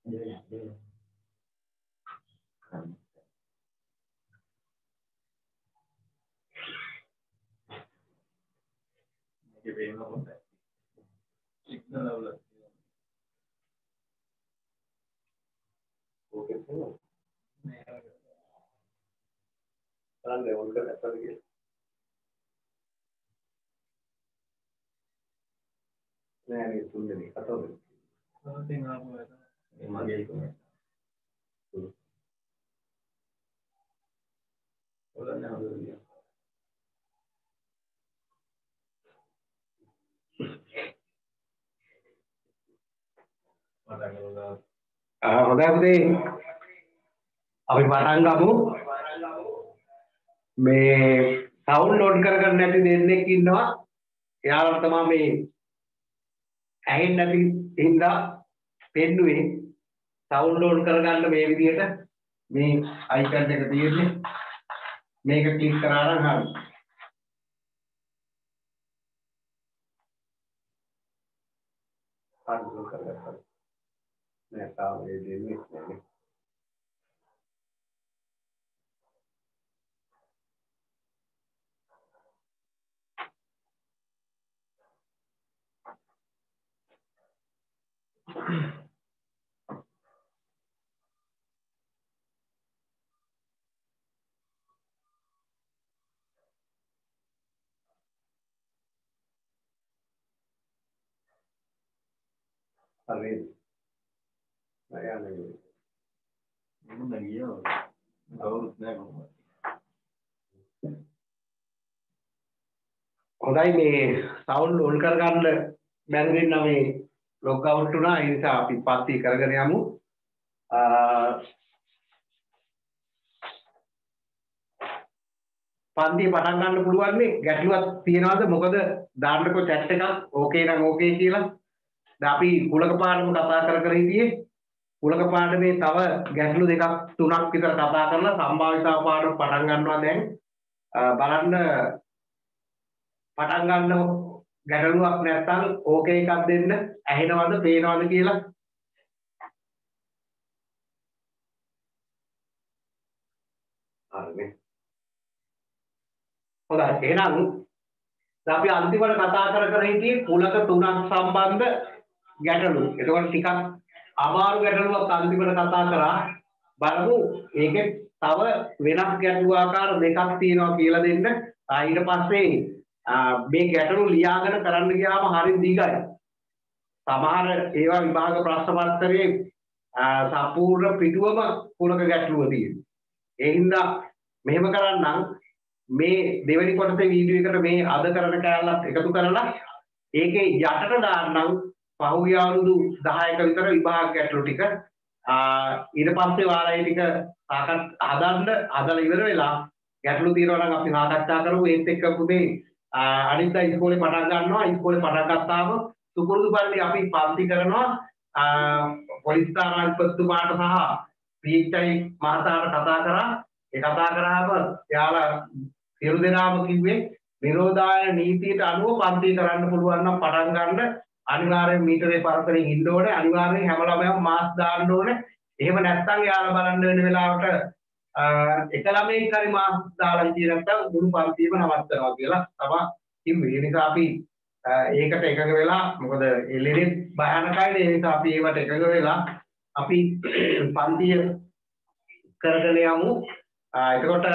හොඳයි පුතේ අපි පටන් ගමු මේ සවුන්ඩ් ලෝඩ් කරගන්න නැති දෙන්නෙක් ඉන්නවා එයාලා තමයි මේ ඇහෙන්නේ නැති හින්දා පෙන්නුවේ සවුන්ඩ් ලෝඩ් කරගන්න මේ විදිහට මේ අයිකන් එක තියෙන්නේ මේක ක්ලික් කරා නම් හරි අන්ලෝඩ් කරගන්න නෑ තාම ඒ දෙන්නේ නැහැ හරි නෑ යන්නේ මොකද ගියා කවුරුත් නෑ කොහොමද හොඳයි මේ සවුන්ඩ් ඕන් කරගන්න බැරි වෙන මේ ලොග් අවුට් වුණා ඒ නිසා අපි පස්සේ කරගෙන යමු පන්ති පටන් ගන්න පුළුවන් නේ ගැටලුවක් තියනවාද මොකද දාන්නකෝ chat එකක් ඕකේ නම් ඕකේ කියලා දැන් අපි කුලක පාඩම කතා කර හිටියේ කුලක පාඩමේ තව ගැටලු දෙකක් තුනක් විතර කතා කරලා සම්භාවිතාව පාඩම පටන් ගන්නවා දැන් බලන්න පටන් ගන්න ගැටලුවක් නැත්නම් ඕකේ එකක් දෙන්න ඇහෙනවද පේනවද කියලා හරිනේ හොඳයි එහෙනම් දැන් අපි අන්තිමට කතා කර හිටියේ කුලක තුනක් සම්බන්ධ ගැටලු. එතකොට ටිකක් අමාරු ගැටලුවක් අන්තිමට කතා කරා. බලමු ඒකේ තව වෙනස් ගැටලු ආකාර දෙකක් තියෙනවා කියලා දෙන්න. ඊට පස්සේ මේ ගැටලු ලියාගෙන කරන්න ගියාම හරි දිගයි. සමහර ඒවා විභාග ප්‍රශ්න පත්‍රයේ සම්පූර්ණ පිටුවම කුලක ගැටලුව තියෙනවා. ඒ හින්දා මෙහෙම කරන්නම් මේ දෙවෙනි කොටසේ වීඩියෝ එකට මේ අද කරන කැලලත් එකතු කරලා ඒකේ යටට දාන්නම් පහුගිය අවුරුදු 10ක විතර විභාග ගැටලු ටික ඊට පස්සේ වාරයි ටික හදලා ඉවර වෙලා ගැටලු තියෙනවා නම් අපි සාකච්ඡා කරමු ඒත් එක්ක පුතේ අනිද්දා ඉස්කෝලේ පටන් ගන්නවා ඉස්කෝලේ පටන් ගත්තාම සුපුරුදු පරිදි අපි පන්ති කරනවා පොලිස් තානාධිපතිතුමාට සහ පීඑච්.අයි මහතාට කතා කරා ඒ කතා කරාම එයාලා සියලු දෙනාම කිව්වේ විරෝධායන නීතියට අනුව පන්ති කරන්න පුළුවන් නම් පටන් ගන්න අනිවාර්යෙන් මීටරේ පරතරෙන් ඉන්න ඕනේ අනිවාර්යෙන් හැම ළමයාම මාස් දාන්න ඕනේ එහෙම නැත්නම් එයාලා බලන්න වෙන වෙලාවට එක ළමයෙක් හරි මාස් දාලා ඉඳී නැත්නම් මුළු පන්තියම නවත්තනවා කියලා තමයි කිව්වේ ඒ නිසා අපි ඒකට එකඟ වෙලා මොකද එළෙරේ භයානකයි ඒ නිසා අපි ඒවට එකඟ වෙලා අපි පන්තිය කරගෙන යමු එතකොට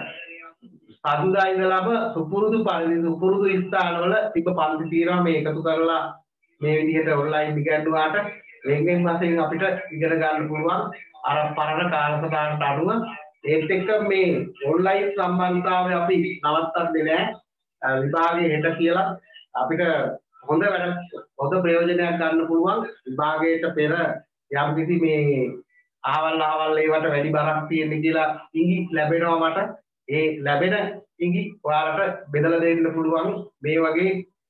සාදුදා ඉඳලාම සුපුරුදු පරිදි සුපුරුදු ස්ථානවල තිබ්බ පන්ති తీරා මේ එකතු කරලා මේ විදිහට ඔන්ලයින් ඉගෙනුවාට වෙන්ගෙන් වශයෙන් අපිට ඉගෙන ගන්න පුළුවන් අර පරණ කාලසටහනට අනුව ඒත් එක්ක මේ ඔන්ලයින් සම්බන්ධතාවය අපි නවත්තන්නේ නැහැ විභාගයේ හෙට කියලා අපිට හොඳ ප්‍රයෝජනයක් ගන්න පුළුවන් විභාගයට පෙර යම්කිසි මේ අහවල් ඒවට වැඩි බරක් තියෙන කියලා ඉඟි ලැබෙනවා මට ඒ ලැබෙන ඉඟි ඔයාලට බෙදලා දෙන්න පුළුවන් මේ වගේ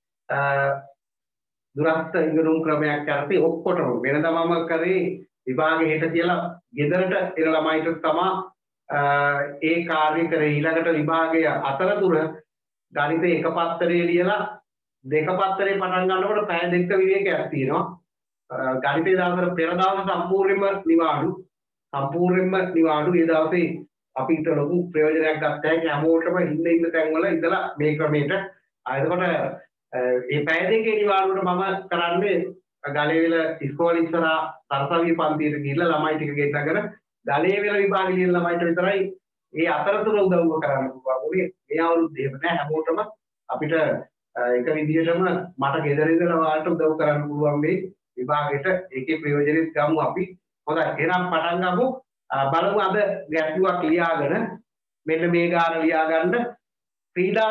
දුරස්ත ඉගෙනුම් ක්‍රමයක් යටතේ ඔක්කොටම වෙනදා මම කරේ විභාගෙ හෙට කියලා ගෙදරට එන ළමයිට තමයි ඒ කාර්ය කරේ ඊළඟට විභාගයේ අතරතුර ගණිතේ එක පත්තරේ ලියලා දෙක පත්තරේ පටන් ගන්නකොට පැය දෙක විවේකයක් තියෙනවා ගණිතේ දාතර පෙර දවස සම්පූර්ණයෙන්ම නිවාඩු ඒ දවසේ අපිට ලොකු ප්‍රයෝජනයක් ගන්න හැකි හැමෝටම ඉන්න තැන්වල ඉඳලා මේ ක්‍රමයට එතකොට මේ පැය දෙකේ නිවාඩුවට මම කරන්නේ ගලේවිල ඉස්කෝලේ ඉස්සරහා සරසවිය පන්තියට ගිහිල්ලා ළමයි ටික ගෙන්නගෙන ගලේවිල විභාගෙ ලියන ළමයිට විතරයි ඒ අතරතුර උදව්ව කරන්න පුළුවන්. මේ අවුරුද්දේ එහෙම නෑ හැමෝටම අපිට එක විදිහටම මට ගෙදර ඉඳලා ඔයාලට උදව් කරන්න පුළුවන් මේ විභාගෙට ඒකේ ප්‍රයෝජනෙත් ගමු අපි. හොඳයි එහෙනම් පටන් ගමු. බලමු අද ගැටලුවක් ලියාගෙන මෙන්න මේ ගාන ලියා ගන්න. ක්‍රීඩා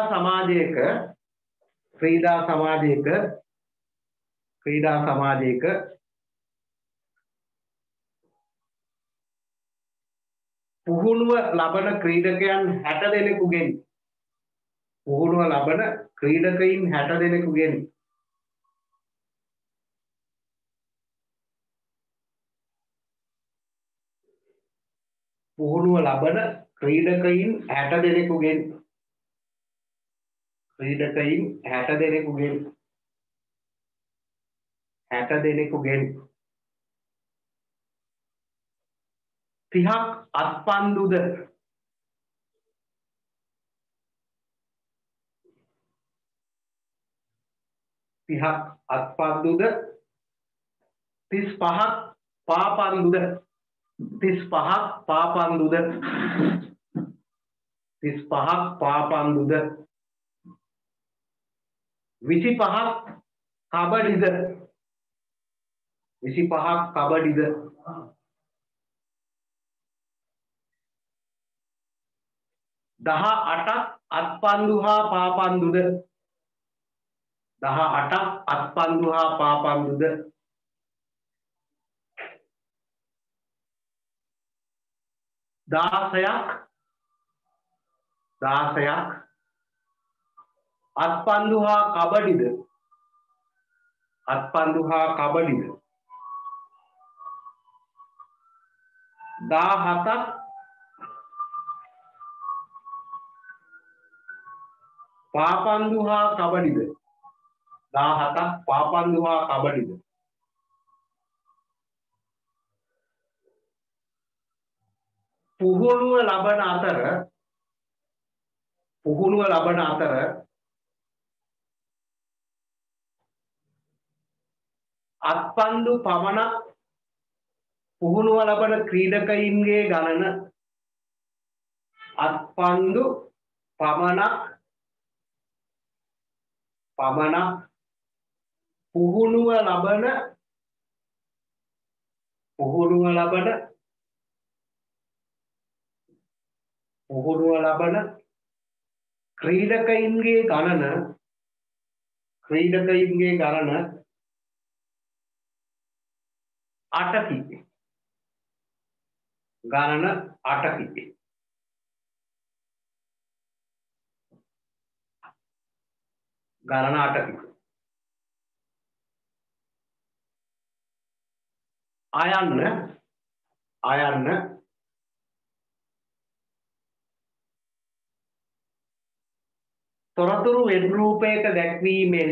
සමාජයක පුහුණුව ලබන ක්‍රීඩකයන් 60 දෙනෙකුගෙන් පුහුණුව ලබන ක්‍රීඩකයින් 60 දෙනෙකුගෙන් පුහුණුව ලබන ක්‍රීඩකයින් 60 දෙනෙකුගෙන් 60 දෙනෙකුගෙන් 30ක් අත්පන්දුද 35ක් පාපන්දුද 25ක් පාපන්දුද 25ක් කබඩිද 18ක් අත්පන්දු හා පාපන්දුද 16ක් 16ක් අත්පන්දු හා කබඩිද 17ක් පාපන්දු හා කබඩිද පුහුණුව ලබන අතර අත්පන්දු පමණක් පුහුණුව ලබන ක්‍රීඩකයින්ගේ ගණන අත්පන්දු පමණක් පුහුණුව ලබන ක්‍රීඩකයින්ගේ ගණන 8කි. අයන්න තොරතුරු වෙන් රූපයක දැක්වීමෙන්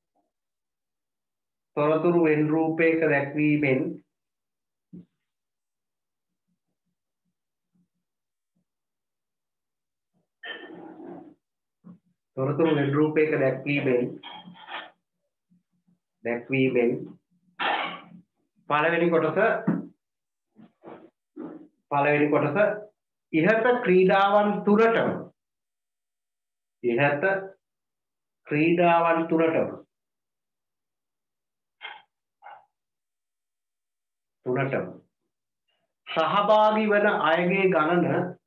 පළවෙනි කොටස ඉහත ක්‍රීඩාවන් තුනටම සහභාගී වන අයගේ ගණන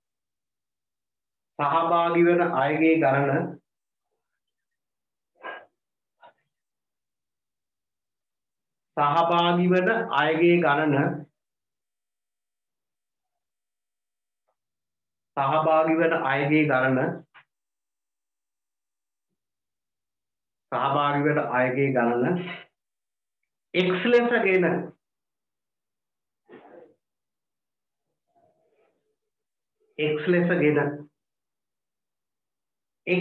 x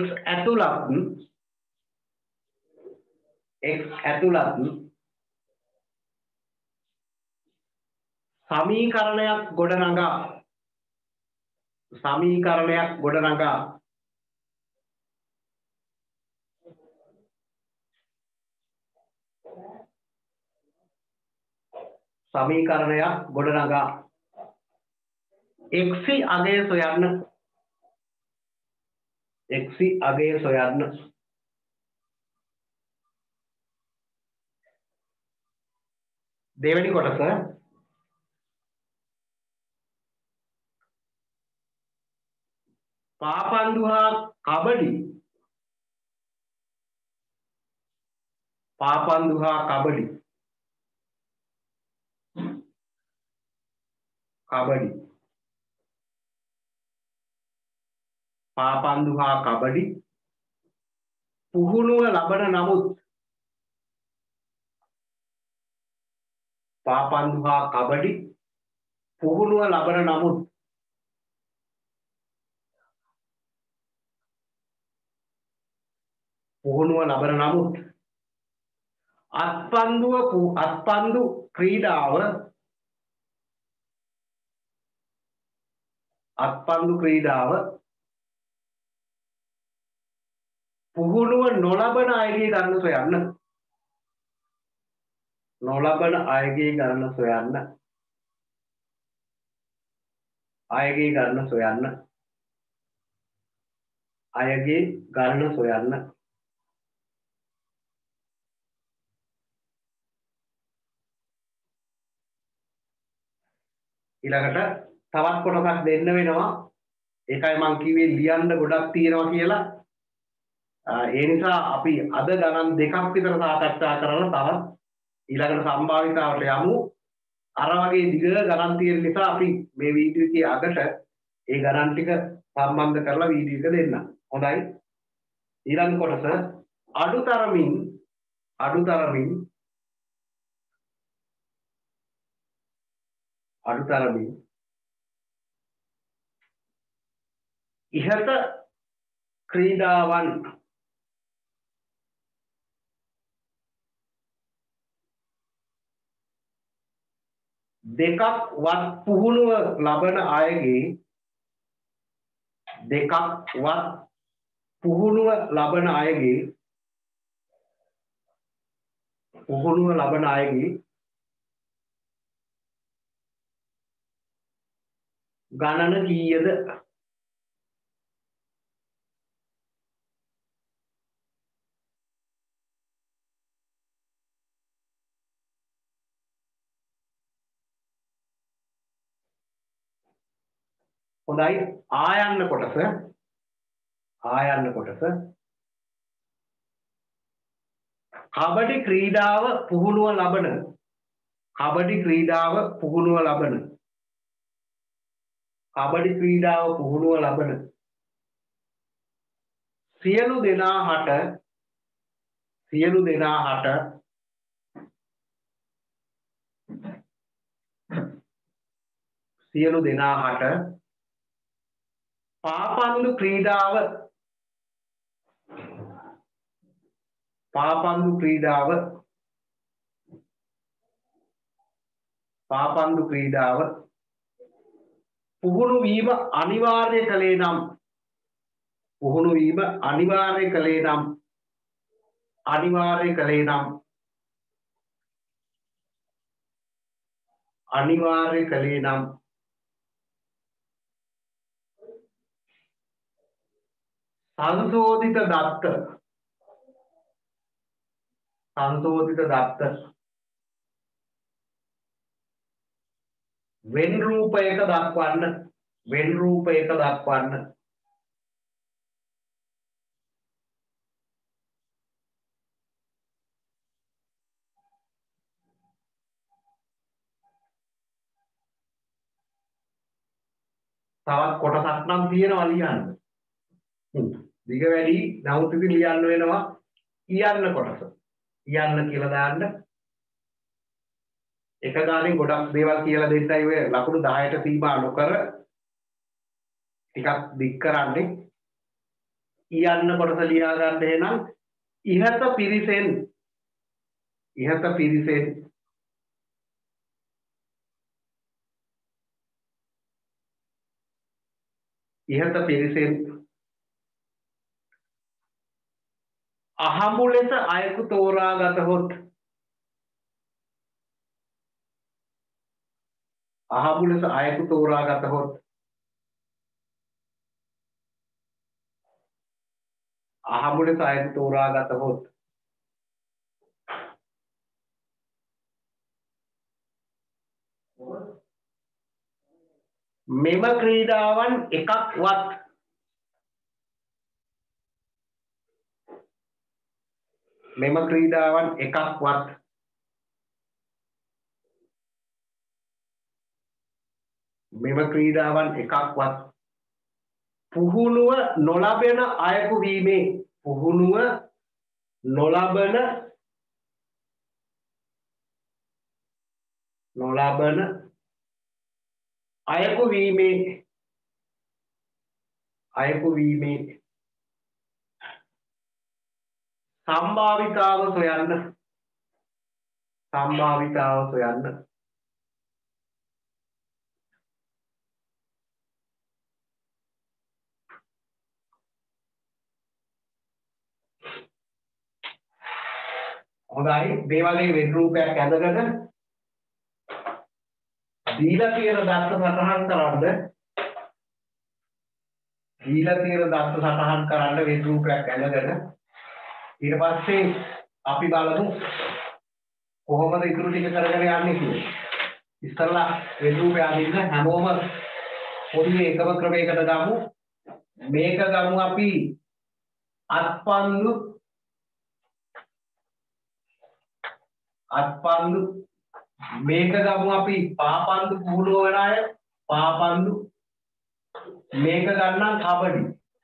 ඇතුළත් සමීකරණයක් ගොඩනගා සමීකරණයක් ගොඩනගා සමීකරණයක් ගොඩනගා x අගය සොයන්න x අගය සොයන්න දෙවෙනි කොටස පාපන්දු හා කබඩි පාපන්දු හා කබඩි කබඩි පාපන්දු හා කබඩි පුහුණුව ලබන නමුත් පාපන්දු හා කබඩි පුහුණුව ලබන නමුත් පුහුණුව ලබන නමුත් අත්පන්දු ක්‍රීඩාව පුහුණුව නොලබන අයගේ ගණන සොයන්න නොලබන අයගේ ගණන සොයන්න අයගේ ගණන සොයන්න අයගේ ගණන සොයන්න ඊළඟට තවත් කොටසක් දෙන්න වෙනවා ඒකයි මම කිව්වේ ලියන්න ගොඩක් තියෙනවා කියලා ඒ නිසා අපි අද ගණන් දෙකක් විතර සාකච්ඡා කරලා තවත් ඊළඟට සම්භාවිතාවට යමු අර වගේ දිග ගණන් තියෙන නිසා අපි මේ වීඩියෝ එකේ අගට ඒ ගණන් ටික සම්බන්ධ කරලා වීඩියෝ එක දෙන්න. හොඳයි. ඊළඟ කොටස අඩුතරමින් ඉහත ක්‍රීඩාවන් දෙකක් වත් පුහුණුව ලබන අයගේ ගණන කීයද? හොඳයි. ආයන්න කොටස කබඩි ක්‍රීඩාව පුහුණුව ලබන සියලු දෙනා හට පාපන්දු ක්‍රීඩාව පුහුණු වීම අනිවාර්ය කළේ නම් සංශෝධිත දත්ත වෙන් රූපයක දක්වන්න තවත් කොටසක් නම් තියෙනවා ලියන්න. දිග වැඩි නමුත් ඉතින් ලියන්න වෙනවා. කියන්න කොටස. කියන්න කියලා දාන්න. එක ගානේ ගොඩක් දේවල් කියලා දෙන්නයි ඔය ලකුණු 10ට සීමා නොකර ටිකක් දික් කරන්නේ. කියන්න කොටස ලියා ගන්න එහෙනම් ඉහත පිරිසෙන් ඉහත පිරිසෙන් අහඹු ලෙස අයෙකු තෝරාගතහොත් අහඹු ලෙස අයෙකු තෝරාගතහොත් අහඹු ලෙස අයෙකු තෝරාගතහොත් මෙම ක්‍රීඩාවන් එකක්වත් මෙම ක්‍රීඩාවන් එකක්වත් මෙම ක්‍රීඩාවන් එකක්වත් පුහුණුව නොලබන අයෙකු වීමේ පුහුණුව නොලබන අයෙකු වීමේ සම්භාවිතාව සොයන්න හොඳයි මේ වගේ වෙබ් රූපයක් ඇඳගෙන දීලා තියෙන දත්ත සටහන් කරන්න වෙබ් රූපයක් ඇඳගෙන ඊට පස්සේ අපි බලමු කොහොමද ඉතුරු ටික කරගෙන යන්නේ කියලා. ඉස්සල්ලා වෙබ් රූපය අදින්න හැමෝම පොඩි එකම ක්‍රමයකට ගමු. මේක ගමු අපි අත්පන්දු මේක ගමු අපි පාපන්දු පුහුණුව වෙන අය පාපන්දු මේක ගන්නම් කබඩි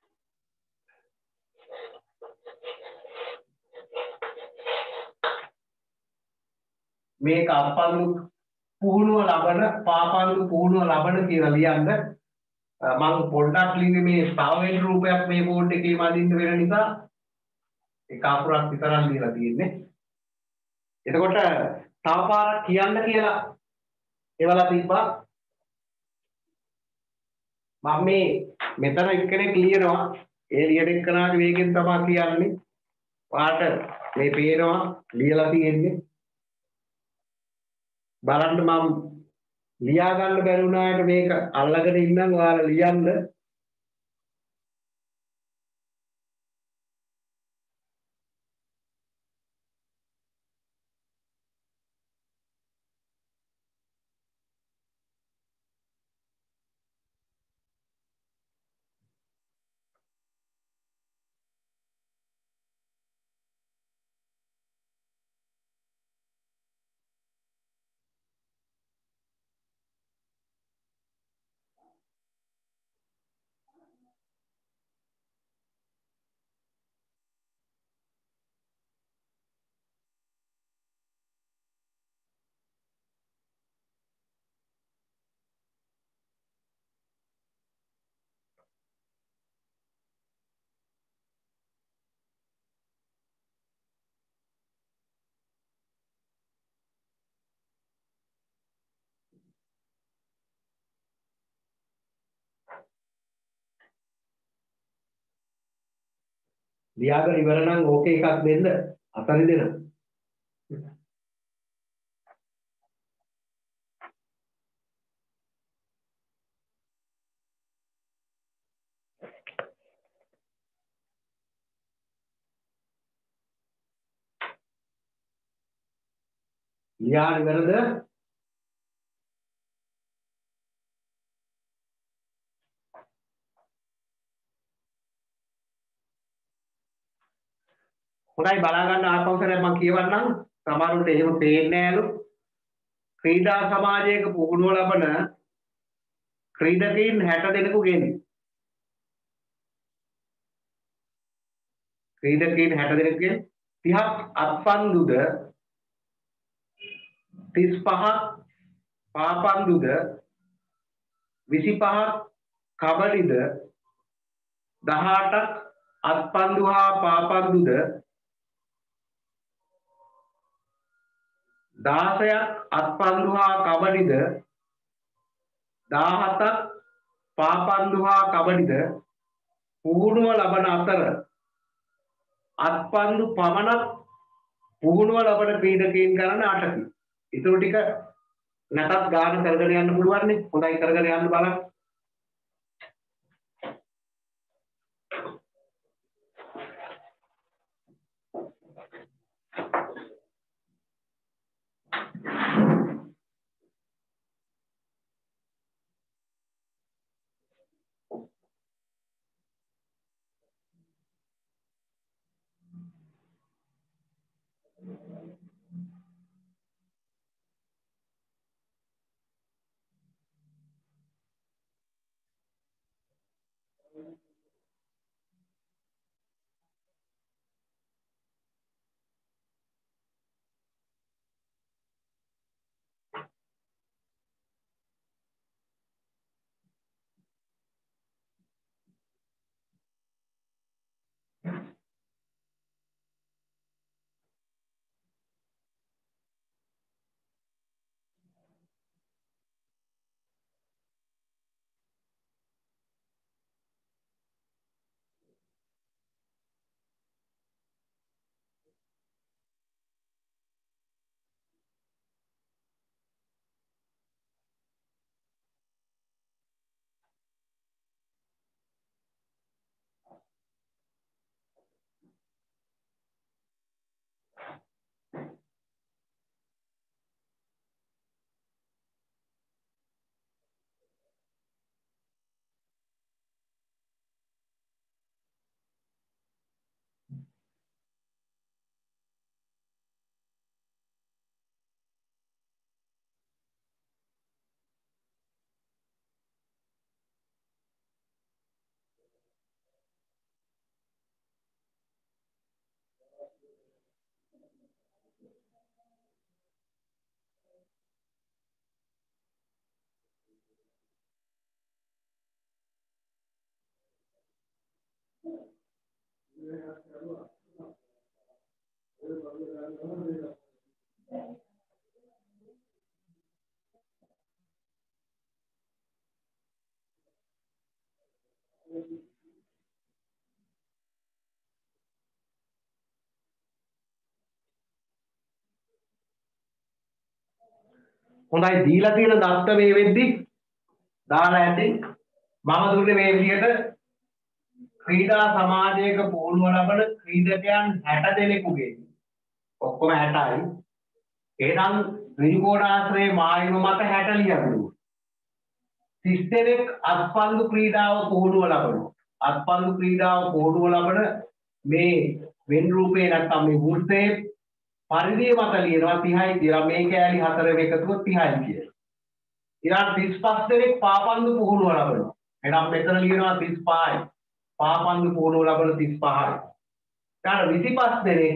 මේක අත්පන්දු පුහුණුව ලබන පාපන්දු පුහුණුව ලබන කියලා ලියන්න මම පොඩ්ඩක් ලිව්වේ මේ ස්ථාවර රූපයක් මේ බෝඩ් එකේ මදින්න වෙන නිසා එක අකුරක් විතරක් ලියලා තියෙන්නේ. එතකොට තව පාරක් කියන්න කියලා එවලා තිබ්බා. මම මේ මෙතන එක්කෙනෙක් ලියනවා. ඒ ලියන එක්කනාගේ වේගෙන් තමයි කියන්නේ. වාට මේ පේනවා ලියලා තියෙන්නේ. බලන්න මම ලියා ගන්න බැරි වුණාට මේක අල්ලගෙන ඉන්නම් ඔයාලා ලියන්න. ලියාගෙන ඉවර නම් ඕකේ එකක් දෙන්න අතරේ දෙන්න. ලියාගෙන ඉවරද? හොඳයි බලා ගන්න ආපෞසරයක් මම කියවන්නම්. සමහරවිට එහෙම පේන්නේ නෑලු. ක්‍රීඩා සමාජයක පුහුණුව ලබන ක්‍රීඩකයන් 60 දෙනෙකුගෙන් ක්‍රීඩකයන් 60 දෙනෙකුගෙන් 30ක් අත්පන්දුද 35ක් පාපන්දුද 25ක් කබඩිද 18ක් අත්පන්දු හා පාපන්දුද 16ක් අත්පන්දු හා කබඩිද 17ක් පාපන්දු හා කබඩිද පුහුණුව ලබන අතර අත්පන්දු පමණක් පුහුණුව ලබන ක්‍රීඩකයන් ගණන 8කි. ඊටු ටික නැතත් ගාන කරගෙන යන්න පුළුවන් නේ. හොඳයි කරගෙන යන්න බලන්න. හොඳයි දීලා තියෙන දත්ත මේ වෙද්දි දාලා ඇති මම දුන්නේ මේ විදිහට ක්‍රීඩා සමාජයක පුහුණුව ලබන ක්‍රීඩකයන් 60 දෙනෙකුගේ ඔක්කොම 60යි. එහෙනම් ත්‍රිකෝණාශ්‍රයේ මායිම මත 60 ලියනවා. 30 දෙනෙක් අත්පන්දු ක්‍රීඩාව පුහුණුව ලබනවා. අත්පන්දු ක්‍රීඩාව පුහුණුව ලබන මේ වෙන් රූපේ නැත්නම් මේ වෘත්තයේ පරිධිය මත ලියනවා 30යි කියලා. මේ කෑලි හතරම එකතුව 30යි කියලා. ඊළඟ 35 දෙනෙක් පාපන්දු පුහුණුව ලබනවා. එහෙනම් මෙතන ලියනවා 35යි. පාපන්දු පුහුණුව ලබන 35යි. ඊළඟ 25 දෙනෙක්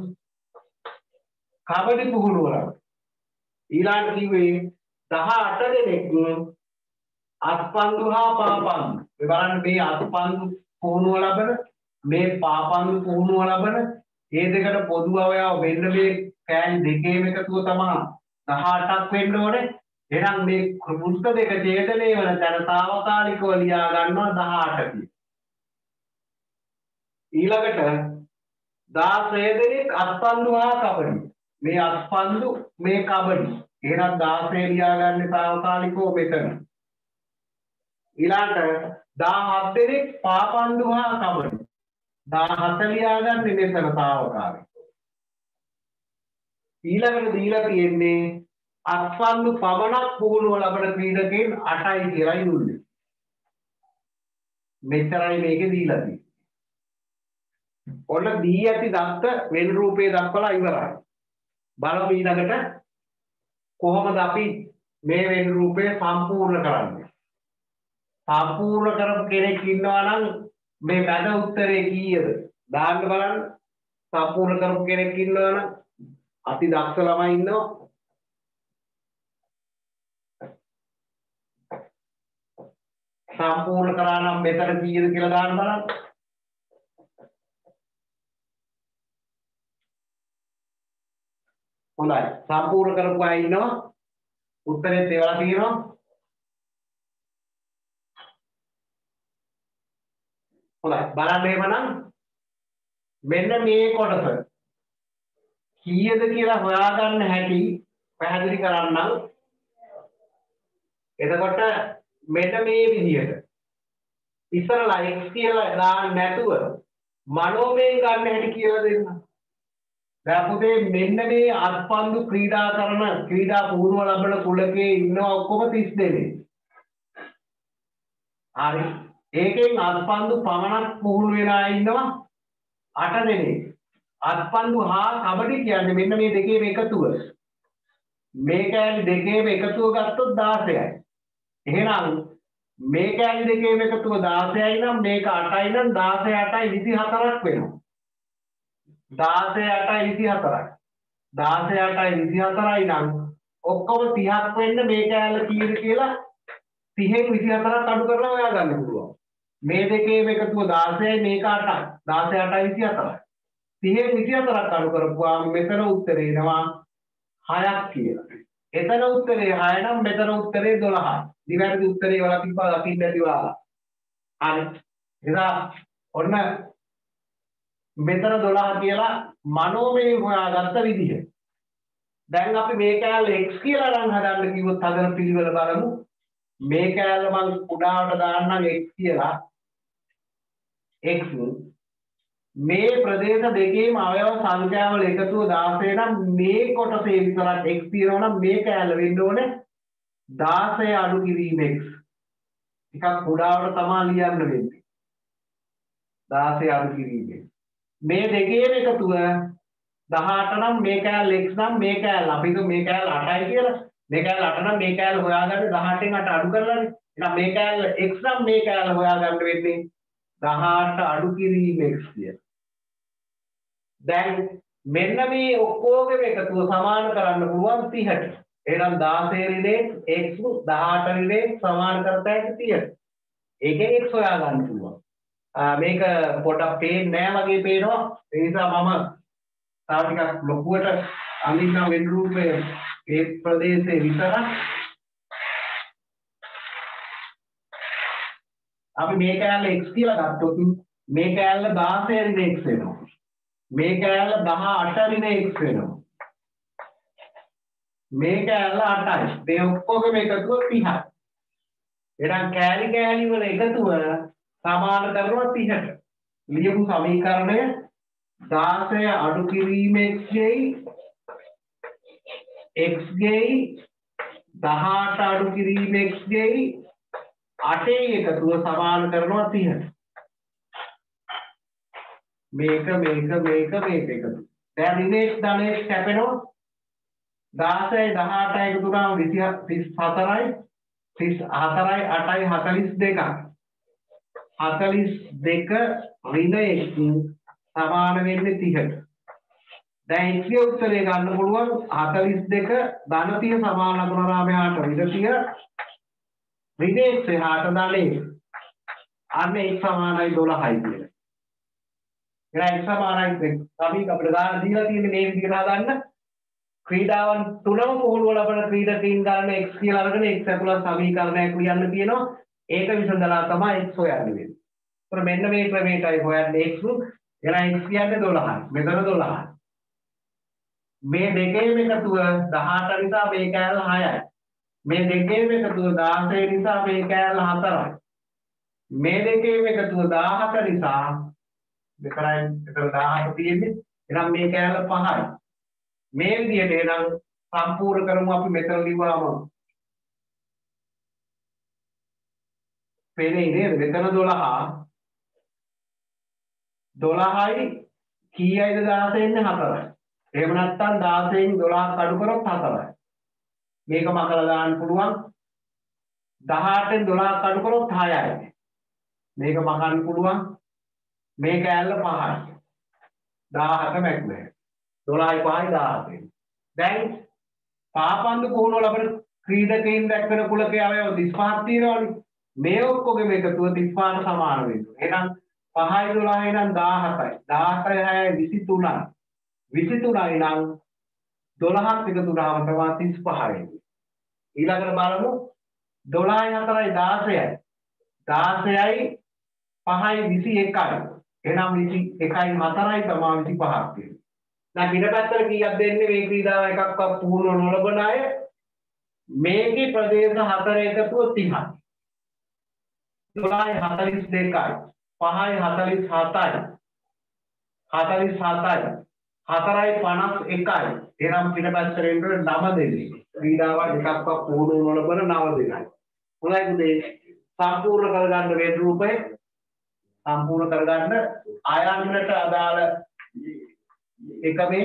කබඩි පුහුණුව ලබනවා. ඊළඟ කිව්වේ 18 දෙනෙක් අත්පන්දු හා පාපන්දු. මේ බලන්න මේ අත්පන්දු පුහුණුව ලබන මේ පාපන්දු පුහුණුව ලබන මේ දෙකට පොදු අවයව වෙන්න මේ කෑලි දෙකේම එකතුව තමයි 18ක් වෙන්න ඕනේ. එහෙනම් මේ වෘත්ත දෙක ඡේදනය වන තැන తాවකාලිකව ලියා ගන්නවා 18 කියලා. ඊළඟට 16 දෙනෙක් අත්පන්දු හා කබඩි. මේ අත්පන්දු මේ කබඩි. එහෙනම් 16 ලියා ගන්න తాවකාලිකව මෙතන. ඊළඟට 17 දෙනෙක් පාපන්දු හා කබඩි. 17 ලියා ගන්න මෙතන తాවකාලිකව. ඊළඟට දීලා තියෙන්නේ අත්පන්දු පමණක් පුහුණුව ලබන ක්‍රීඩකයන් 8යි කියලායි දුන්නේ. මෙච්චරයි මේකේ දීලා තියෙන්නේ. ඔන්න දී ඇති දත්ත වෙන් රූපේ දක්වලා ඉවරයි. බලමු ඊළඟට කොහොමද අපි මේ වෙන් රූපය සම්පූර්ණ කරන්නේ. සම්පූර්ණ කරපු කෙනෙක් ඉන්නවා නම් මේ මැද උත්තරේ කීයද? දාන්න බලන්න. සම්පූර්ණ කරපු කෙනෙක් ඉන්නවා නම් අති දක්ෂ ළමයි ඉන්නවා. සම්පූර්ණ කරා නම් මෙතන කීයද කියලා දාන්න බලන්න. හොඳයි. සම්පූර්ණ කරපු අය ඉන්නවා. උත්තරේ තේවලා තියෙනවා. හොඳයි බලන්න එහෙමනම් මෙන්න මේ කොටස කීයද කියලා හොයාගන්න හැටි පැහැදිලි කරන්නම්. එතකොට මෙන්න මේ විදිහට ඉස්සරලා x කියලා දාන්න නැතුව මනෝමයෙන් ගන්න හැටි කියලා දෙන්න. දැන් පුතේ මෙන්න මේ අත්පන්දු ක්‍රීඩා කරන ක්‍රීඩා පුහුණුව ලබන කුලකේ ඉන්නවා ඔක්කොම 30 දෙනෙක්. හරි. ඒකෙන් අත්පන්දු පමණක් පුහුණු වෙලා ඉන්නවා 8 දෙනෙක්. අත්පන්දු හා කබඩි කියන්නේ මෙන්න මේ දෙකේම එකතුව. මේ කෑලි දෙකේම එකතුව ගත්තොත් 16යි. එහෙනම් මේ කෑලි දෙකේම එකතුව 16යි නම් මේක 8යි නම් 16 8යි 24ක් වෙනවා. 16 8යි 24යි. 16 8යි 24යි නම් ඔක්කොම 30ක් වෙන්න මේ කෑල්ල කීයද කියලා 30න් 24ක් අඩු කරලා හොයා ගන්න පුළුවන්. මේ දෙකේම එකතුව 16යි මේක 8යි. 16 8යි 24යි. 30න් 24ක් අඩු කරපුවාම මෙතන උත්තරේ එනවා 6ක් කියලා. එතන උත්තරේ 6 නම් මෙතන උත්තරේ 12යි. නිවැරදි උත්තරේ වල තිබ්බා දකින්න ඇති ඔයාලා. හරි. එහෙනම් ඔන්න මෙතන 12 කියලා මනෝමය හොයාගත්ත විදිහ. දැන් අපි මේ කෑල්ල x කියලා නම් හදන්න කිව්වොත් හදන පිළිවෙල බලමු. මේ කෑල්ල මම කුඩාවට දාන්නම් x කියලා. x මේ ප්‍රදේශ දෙකේම අවයව සංඛ්‍යාවල එකතුව 16 නම් මේ කොටසේ විතරක් x තියෙනවා නම් මේ කෑල්ල වෙන්න ඕනේ 16 අඩු කිරීම x. ටිකක් කුඩාවට තමයි ලියන්න වෙන්නේ. 16 අඩු කිරීම x. මේ දෙකේම එකතුව 18 නම් මේ කෑල්ල x නම් මේ කෑල්ල අපි හිතමු මේ කෑල්ල 8යි කියලා. මේ කෑල්ල 8 නම් මේ කෑල්ල හොයාගන්න 18න් 8 අඩු කරලානේ. එහෙනම් මේ කෑල්ල x නම් මේ කෑල්ල හොයාගන්න වෙන්නේ 18 අඩු කිරීම x කියලා. දැන් මෙන්න මේ ඔක්කොගේම එකතුව සමාන කරන්න පුළුවන් 30ට. එහෙනම් 16 රිලේස් x 18 රිලේස් සමාන කරතයි 30ට. ඒකෙන් x හොයා ගන්න පුළුවන්. මේක පොඩක් පේන්නේ නැහැ වගේ පේනවා. ඒ නිසා මම තව ටිකක් ලොකුවට අඳින්න වෙන රූපයේ ඒ ප්‍රදේශයේ විතර අපි මේ කෑල්ල x කියලා ගත්තොත් මේ කෑල්ල 16 රිලේස් x වෙනවා. මේ කෑල්ල 18 රිලේස් x වෙනවා. මේ කෑල්ල 8යි. මේ ඔක්කොගේම එකතුව 30යි. එහෙනම් කෑලි කෑලි වල එකතුව සමාන කරනවා 30ට. ලියපු සමීකරණය 16 අඩු කිරීම x ගෙයි 18 අඩු කිරීම x ගෙයි 8 එකතුව සමාන කරනවා 30ට. මේක එකතු. දැන් රිලේස් ධනේෂ් කැපෙනවා 16 18 එකතු වුණාම 34යි 34යි 8යි 42ක් 42 ඍණ x සමාන වෙන්නේ 30ට. දැන් x ගේ උත්තරේ ගන්න පුළුවන් 42 ධන 30 සමාන කරනවා මෙහාට ඍණ 30 ඍණ x එහාට ධන x. අන්න x සමානයි 12යි කියලා. එහෙනම් x සමානයි අපි අපිට ගන්න දීලා තියෙන්නේ මේ විදිහට හදන්න. ක්‍රීඩාවන් තුනම පුහුණුව ලබන ක්‍රීඩකයින් ගන්න x කියලා අරගෙන x ඇතුළත් සමීකරණයක් ලියන්න තියෙනවා. ඒක විසඳලා තමයි x හොයන්නේ වෙන්නේ. ඒතර මෙන්න මේ ක්‍රමයටයි හොයන්නේ x. එහෙනම් x කියන්නේ 12යි. මෙතන 12යි. මේ දෙකේම එකතුව 18 නිසා මේ කෑල්ල 6යි. මේ දෙකේම එකතුව 16 නිසා මේ කෑල්ල 4යි. මේ දෙකේම එකතුව 17 නිසා මෙතරයි එතන 17 තියෙන්නේ. එහෙනම් මේ කෑල්ල 5යි. මේ විදිහට එහෙනම් සම්පූර්ණ කරමු අපි මෙතන ලිව්වාම පේන්නේ නේද මෙතන 12යි කීයයිද 16 ඉන්නේ 4යි. එහෙම නැත්නම් 16න් 12ක් අඩු කරොත් 4යි. මේක මකලා දාන්න පුළුවන් 18න් 12ක් අඩු කරොත් 6යි. මේක මකන්න පුළුවන් මේ කෑල්ල 5යි. 17 මැක්නේ. 12යි 5යි 17යි. දැන් පාපන්දු පුහුණුව ලබන ක්‍රීඩකයින් දක්වන කුලකයේ අවයව 35ක් තියෙනවනේ. මේ ඔක්කොගෙම එකතුව 35ට සමාන වෙනවා. එහෙනම් 5යි 12යි නම් 17යි. 17යි 6යි 23යි. 23යි නම් 12ක් එකතු වුණාම තමයි 35යි. ඊළඟට බලමු 12යි 4යි 16යි. 16යි 5යි 21යි. එහෙනම් 21යි 4යි තමයි 25ක් තියෙන්නේ. දැන් පිටපැත්තට කීයක් දෙන්නේ මේ ක්‍රීඩාව එකක්වත් පුහුණුව නොලබන අය මේකේ ප්‍රදේශ 4 එකතුව 30යි. 12යි 42යි 5යි 47යි 47යි 4යි 51යි. එහෙනම් පිටපැත්තට එන්න 9 දෙනෙක්. ක්‍රීඩාවක් එකක්වත් පුහුණුව නොලබන 9 දෙනයි. හොඳයි පුතේ සම්පූර්ණ කරගන්න වේද රූපය සම්පූර්ණ කරගන්න ආයතනයට අදාළ එක මේ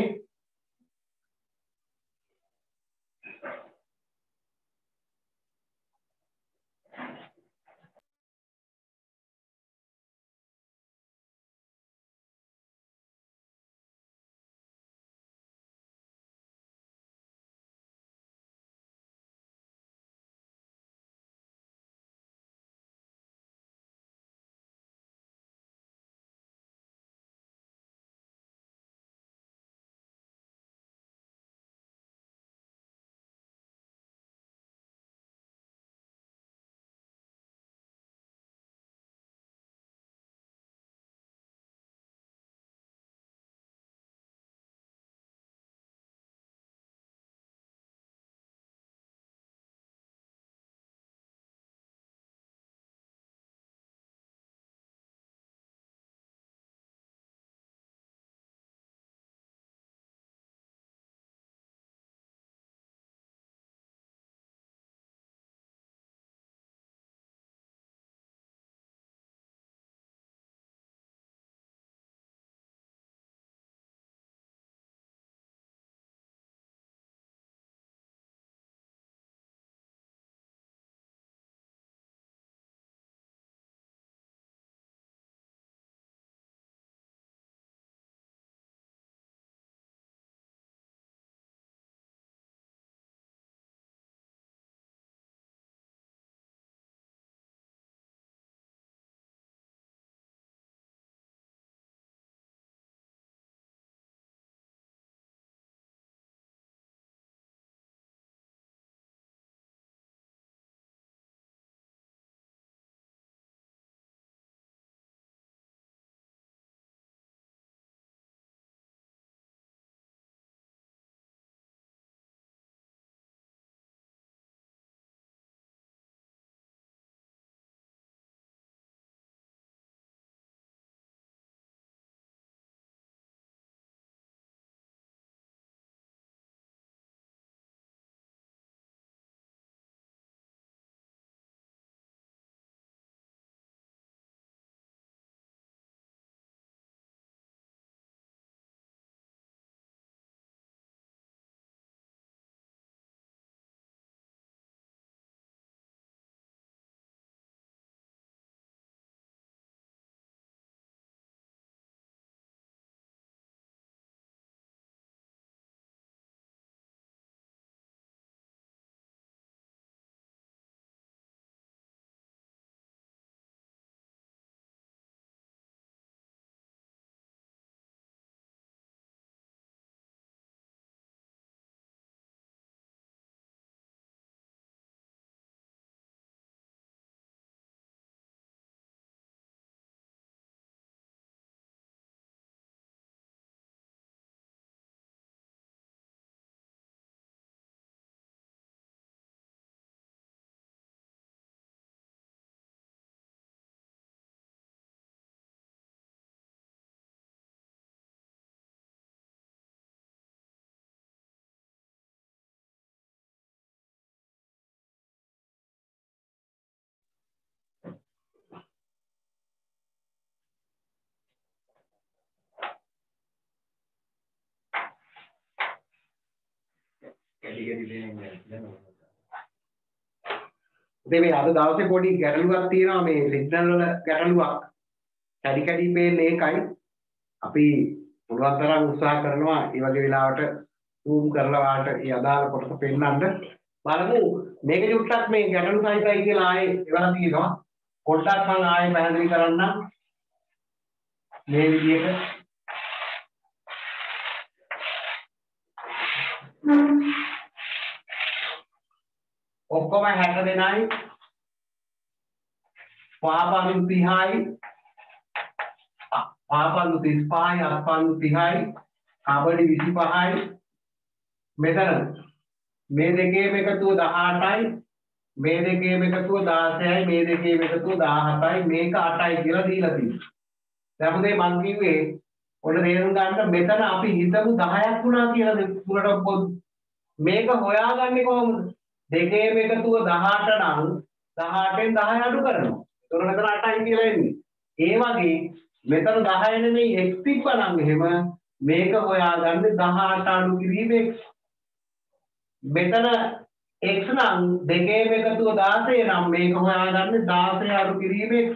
මේ අද දවසේ පොඩි ගැටලුවක් තියෙනවා මේ සිග්නල් වල ගැටලුවක්. කැඩි කැඩි පේන්නේ ඒකයි. අපි පුළුවන් තරම් උත්සාහ කරනවා මේ වගේ වෙලාවට zoom කරලා වාට ඒ අදාළ කොටස පෙන්නන්න. බලමු මේක චුට්ටක් මේ ගැටලු සහිතයි කියලා ආයේ එවලා තියෙනවා. පොඩ්ඩක් මම ආයේ පැහැදිලි කරන්නම්. මේ විදිහට ඔක්කොම 60 දෙනයි පාපං 30යි පාපන්දු 35යි අත්පන්දු 30යි කබඩි 25යි මෙතන මේ දෙකේම එකතුව 18යි මේ දෙකේම එකතුව 16යි මේ දෙකේම එකතුව 17යි මේක 8යි කියලා දීලා තියෙනවා. දැන් මොකද මං කිව්වේ ඔන්න තේරුම් ගන්න මෙතන අපි හිතමු 10ක් වුණා කියලා තුනට පොදු මේක හොයාගන්නේ කොහොමද? දෙකේම එකතුව 18 නම් 18න් 10 අඩු කරනවා. එතකොට මෙතන 8යි කියලා එන්නේ. ඒ වගේ මෙතන 10 නෙමෙයි x තිබ්බනම් එහෙම මේක හොයාගන්නේ 18 අඩු කිරීම x. මෙතන x නම් දෙකේම එකතුව 16 නම් මේක හොයාගන්නේ 16 අඩු කිරීම x.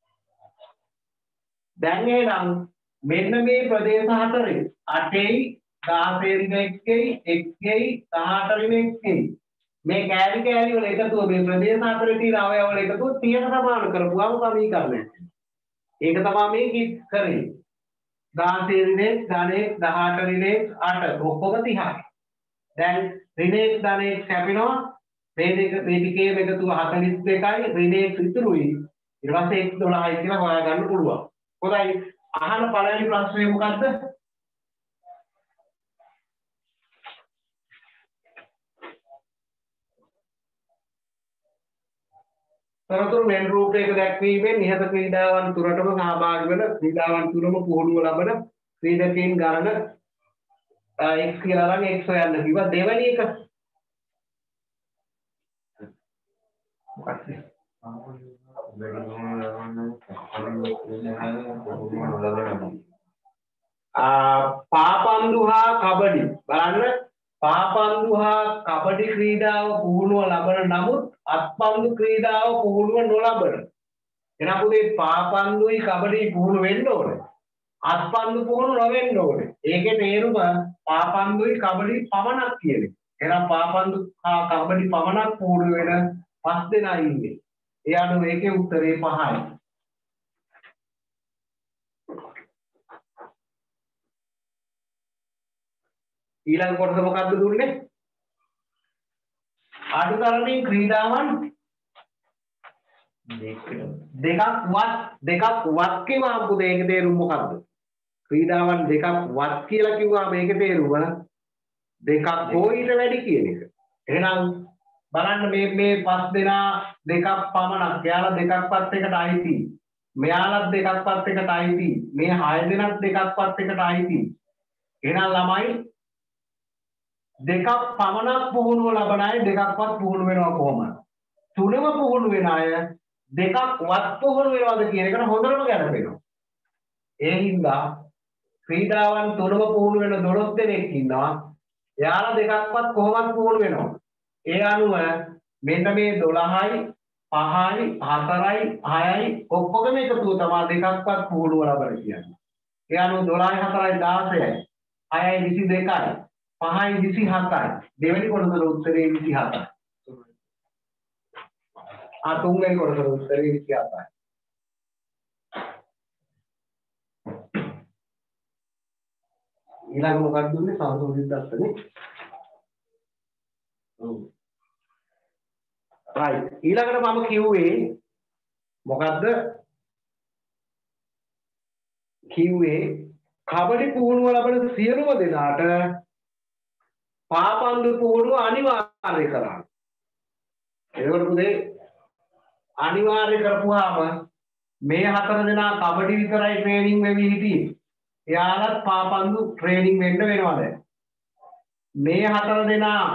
දැන් එහෙනම් මෙන්න මේ ප්‍රදේශ හතරේ 8යි 16 රින xයි xයි 18 රින xයි මේ කෑලි කෑලි වල එකතුව මේ ප්‍රදේශ හතරේ තියෙන අවයව වල එකතුව 30ට සමාන කරපුවාම සමීකරණය. ඒක තමයි මේ කරේ. 16 රින x ධන x 18 රින x 8 ඔක්කොම 30යි. දැන් රින x ධන x කැපෙනවා මේ දෙකේම එකතුව 42යි රින x ඉතුරුයි. ඊට පස්සේ x 12යි කියලා හොයාගන්න පුළුවන්. හොඳයි අහන පළවෙනි ප්‍රශ්නේ මොකද්ද? තොරතුරු මෙන් රූපයක දැක්වීමෙන් නිහත ක්‍රීඩාවන් තුරටම සහභාගී වන ක්‍රීඩාවන් තුරම පුහුණුව ලබන ක්‍රීඩකයන් ගණන x කියලා නම් x හොයන්න කිව්වා. දෙවෙනි එක මොකක්ද? පාපන්දු හා කබඩි බලන්න පාපන්දු හා කබඩි ක්‍රීඩාව පුහුණුව ලබන නමුත් අත්පන්දු ක්‍රීඩාව පුහුණුව නොලබන. එහෙනම් පුතේ පාපන්දුයි කබඩි පුහුණු වෙන්න ඕනේ. අත්පන්දු පුහුණු නොවෙන්න ඕනේ. ඒකේ තේරුම පාපන්දුයි කබඩි පමණක් කියන එක. එහෙනම් පාපන්දු හා කබඩි පමණක් පුහුණු වෙන 5 දෙනා ඉන්නේ. ඒ අනුව ඒකේ උත්තරේ 5යි. ඊළඟ කොටස මොකක්ද දුන්නේ? අඩු තරමින් ක්‍රීඩාවන් දෙකක් වත් කිව්වම පුතේ ඒකේ තේරුම මොකක්ද? ක්‍රීඩාවන් දෙකක් වත් කියලා කිව්වම ඒකේ තේරුම දෙකක් හෝ ඊට වැඩි කියන එක. එහෙනම් බලන්න මේ 5 දෙනා දෙකක් පමණක්. එයාලා දෙකක්වත් එකට අයිති. මෙයාලත් දෙකක්වත් එකට අයිති. මේ 6 දෙනාත් දෙකක්වත් එකට අයිති. එහෙනම් ළමයි දෙකක් පමණක් පුහුණුව ලබන අය දෙකක්වත් පුහුණු වෙනවා කොහොමද? තුනම පුහුණු වෙන අය දෙකක්වත් පුහුණු වෙනවද කියන එකට හොඳටම ගැලපෙනවා. ඒ හින්දා ක්‍රීඩාවන් තුනම පුහුණු වෙන 12 දෙනෙක් ඉන්නවා. එයාලා දෙකක්වත් කොහොමද පුහුණු වෙනවා? ඒ අනුව මෙන්න මේ 12යි 5යි 4යි 6යි ඔක්කොගම එකතුව තමයි දෙකක්වත් පුහුණුව ලබන කියන්නේ. ඒ අනුව 12යි 4යි 16යි 6යි 22යි 5යි 27යි දෙවෙනි කොටසට උත්තරේ 27යි. තුන්වෙනි කොටසට උත්තරේ 27යි. ඊළඟ මොකක්ද දුන්නේ සංශෝධිත දර්ශනේ? right ඊළඟට මම කිව්වේ මොකද්ද? කිව්වේ කබඩි පුහුණුව ලබන සියලුම දෙනාට පාපන්දු පුහුණුව අනිවාර්ය කරන්න. ඒකට පුතේ අනිවාර්ය කරපුවාම මේ 4 දෙනා කබඩි විතරයි ට්‍රේනින් වෙවි හිටියේ. එයාලත් පාපන්දු ට්‍රේනින් වෙන්න වෙනවා දැන්. මේ 4 දෙනා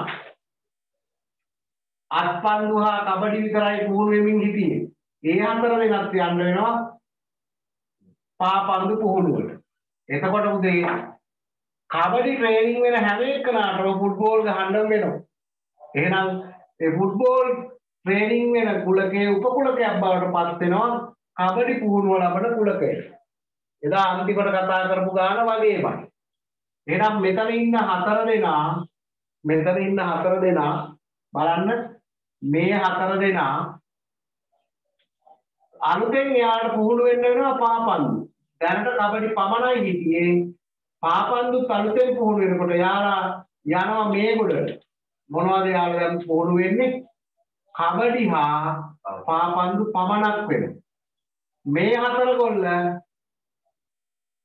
අත්පන්දු හා කබඩි විතරයි පුහුණු වෙමින් හිටියේ. ඒ 4 දෙනාත් යන්න වෙනවා පාපන්දු පුහුණුවට. එතකොට උදේ කබඩි ට්‍රේනින් වෙන හැම එකනටම ෆුට්බෝල් ගහන්න වෙනවා. එහෙනම් ඒ ෆුට්බෝල් ට්‍රේනින් වෙන කුලකයේ උපකුලකයක් බවට පත් වෙනවා කබඩි පුහුණුව ලබන කුලකය. එදා අන්තිමට කතා කරපු ගාන වගේමයි. එහෙනම් මෙතන ඉන්න 4 දෙනා බලන්න මේ 4 දෙනා අලුතෙන් එයාට පුහුණු වෙන්න වෙනවා පාපන්දු. දැනට කබඩි පමණයි හිටියේ. පාපන්දු අලුතෙන් පුහුණු වෙනකොට යාලා යනවා මේ ගොඩට. මොනවද යාලා දැන් පුහුණු වෙන්නේ? කබඩි හා පාපන්දු පමණක් වෙනවා. මේ 4 ගොල්ල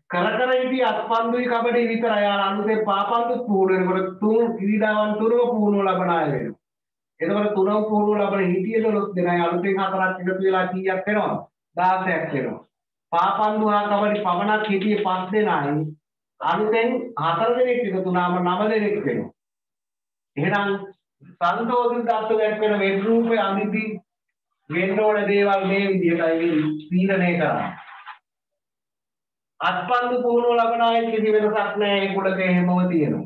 කර ඉති අත්පන්දුයි කබඩේ විතරයි යාර අනුසේ පාපන්දු පුහුණු වෙනකොට තුන් ක්‍රීඩාවන් තුනම පුහුණුව ලබන අය වෙනවා. එතකොට තුනම පුහුණුව ලබන හිටියේ 12 දෙනයි අලුතෙන් හතරක් එකතු වෙලා කීයක් වෙනවද? 16ක් වෙනවා. පාපන්දු හා කබඩි පමණක් හිටියේ 5 දෙනයි අලුතෙන් 4 දෙනෙක් එකතු වුණාම 9 දෙනෙක් වෙනවා. එහෙනම් සංශෝධිත දත්ත දැක්වෙන වෙබ් රූපයේ අනිදි වෙන්න ඕන දේවල් මේ විදිහටයි තීරණය කරන්නේ. අත්පන්දු පුහුණුව ලබන අය කිසි වෙනසක් නැහැ ඒ කුලකේ හැමම තියෙනවා.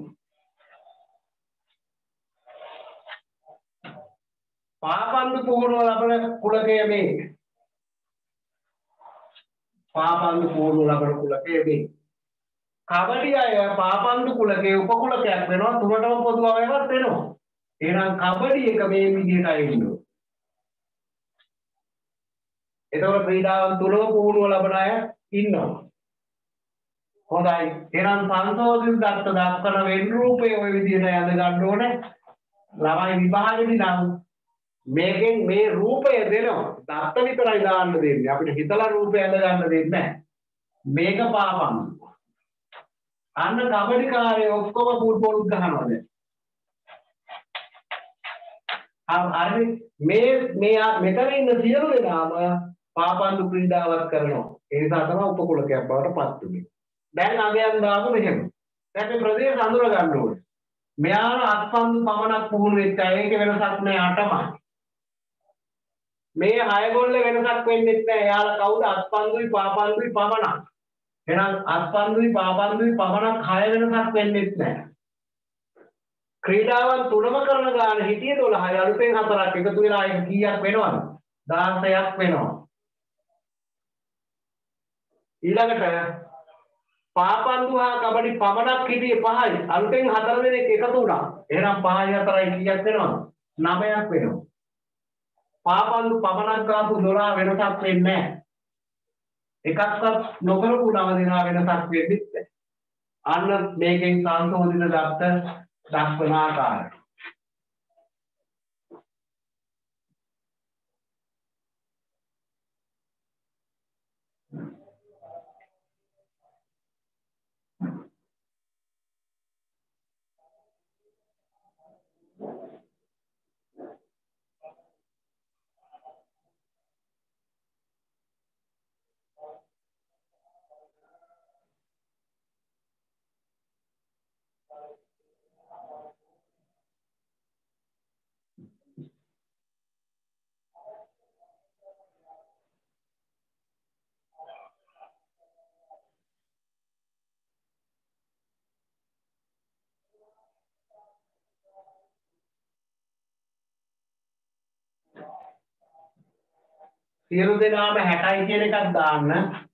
පාපන්දු පුහුණුව ලබන කුලකයේ මේ. පාපන්දු පුහුණුව ලබන කුලකයේ මේ. කබඩි අය පාපන්දු කුලකයේ උපකුලකයක් වෙනවා තුනටම පොදු අවයවයක් වෙනවා. එහෙනම් කබඩි එක මේ විදිහටයි ඉන්නවා. එතකොට ක්‍රීඩාවන් තුනම පුහුණුව ලබන අය ඉන්නවා. හොඳයි. එහෙනම් සංශෝධිත දත්ත දක්වන වෙන් රූපයේ ওই විදිහට යඳ ගන්න ඕනේ. ළමයි විභාගෙදි නම් මේකෙන් මේ රූපය දෙනවා. දත්ත විතරයි දාන්න දෙන්නේ. අපිට හිතලා රූපය යඳ ගන්න දෙන්නේ නැහැ. මේක පාපම්. අන්න කබඩි කාර්යය ඔක්කොම ෆුට්බෝල් ගහනවා දැන්. හරි මේ මෙතන ඉන්න සියලු දෙනාම පාපන්දු ක්‍රීඩාවක් කරනවා. ඒ නිසා තමයි උපකුලකයක් බවට පත් වෙන්නේ. දැන් අගයන් දාමු මෙහෙම. දැන් මේ ප්‍රදේශ හඳුනා ගන්න ඕනේ. මෙයාලා අත්පන්දු පමණක් පුහුණු වෙච්ච අය. ඒකේ වෙනසක් නෑ 8මයි. මේ 6 ගොල්ල වෙනසක් වෙන්නේ නැහැ. එයාලා කවුද අත්පන්දුයි පාපන්දුයි පමණක්. එහෙනම් අත්පන්දුයි පාපන්දුයි පමණක් 6 වෙනසක් වෙන්නේ නැහැ. ක්‍රීඩාවන් තුනම කරන ගාන හිටියේ 12යි අලුතෙන් 4ක් එකතු වෙලා ඒක කීයක් වෙනවද? 16ක් වෙනවා. ඊළඟට පාපන්දු හා කබඩි පමණක් හිටියේ 5යි අලුතෙන් 4 දෙනෙක් එකතු වුණා. එහෙනම් 5යි 4යි කීයක් වෙනවද? 9ක් වෙනවා. පාපන්දු පමණක් ගාපු 12 වෙනසක් වෙන්නේ නැහැ. එකක්වත් නොකරපු 9 දෙනා වෙනසක් වෙන්නේ නැහැ. අන්න මේකෙන් සංශෝධිත දත්ත දක්වන ආකාරය. සියලු දෙනාම 60යි කියන එකක් දාන්න.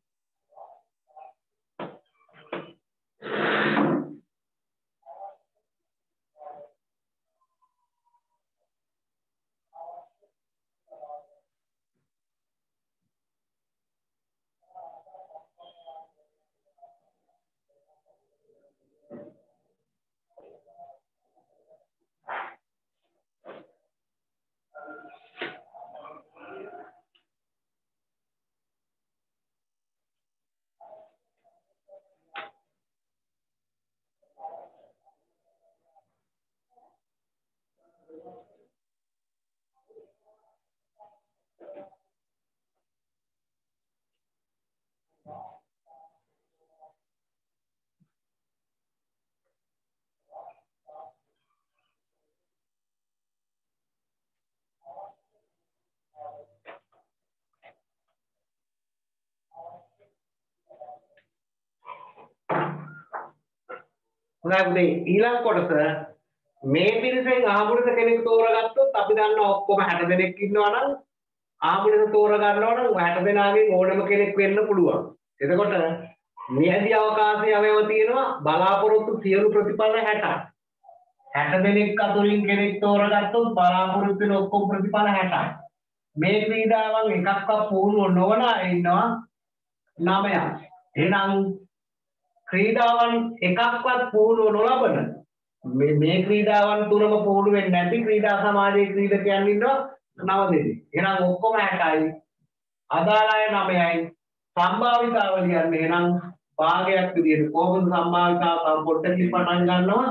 හොඳයි ඊළඟ කොටස මේ පිරිසෙන් ආමුණත කෙනෙක් තෝරගත්තොත් අපි දන්නවා ඔක්කොම 60 දෙනෙක් ඉන්නවා නම් ආමුණත තෝරගන්නවා නම් 60 දෙනාගෙන් ඕනම කෙනෙක් වෙන්න පුළුවන්. එතකොට නියැදි අවකාශයේ අවයව තියෙනවා බලාපොරොත්තු සියලු ප්‍රතිඵල 60ක්. 60 දෙනෙක් අතුරින් කෙනෙක් තෝරගත්තොත් බලාපොරොත්තු වෙන ඔක්කොම ප්‍රතිඵල 60ක්. මේ ක්‍රීඩාවන් එකක්වත් පුහුණුව නොවන අය ඉන්නවා 9ක්. එහෙනම් ක්‍රීඩාවන් එකක්වත් පුහුණුව නොලබන මේ ක්‍රීඩාවන් තුනම පුහුණු වෙන්නේ නැති ක්‍රීඩා සමාජයේ ක්‍රීඩකයන් ඉන්නවා 9 දෙනෙක්. එහෙනම් ඔක්කොම 60යි. අදාළ අය 9යි. සම්භාවිතාව කියන්නේ එහෙනම් භාගයක් විදිහට කොහොමද සම්භාවිතාව පොඩ්ඩකින් පටන් ගන්නවා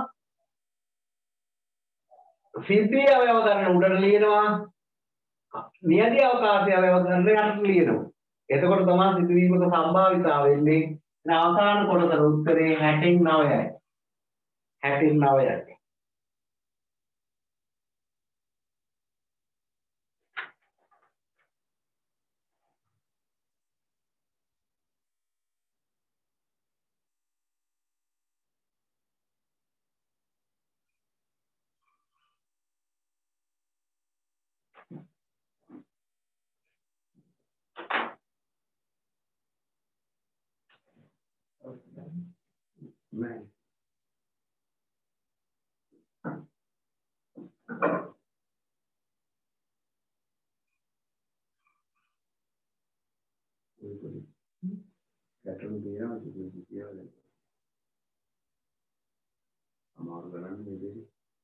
සිද්ධිය අවයව ගන්න උඩට ලියනවා නියදී අවකාශය අවයව ගන්න යට ලියනවා එතකොට තමයි සිදුවීමක සම්භාවිතාව වෙන්නේ අවසාන කොටස උත්තරේ 69යි 69යි Man. ගැටලු තියෙනවා ඉතින් කියලා අමාරු ගණන් නෙවෙයි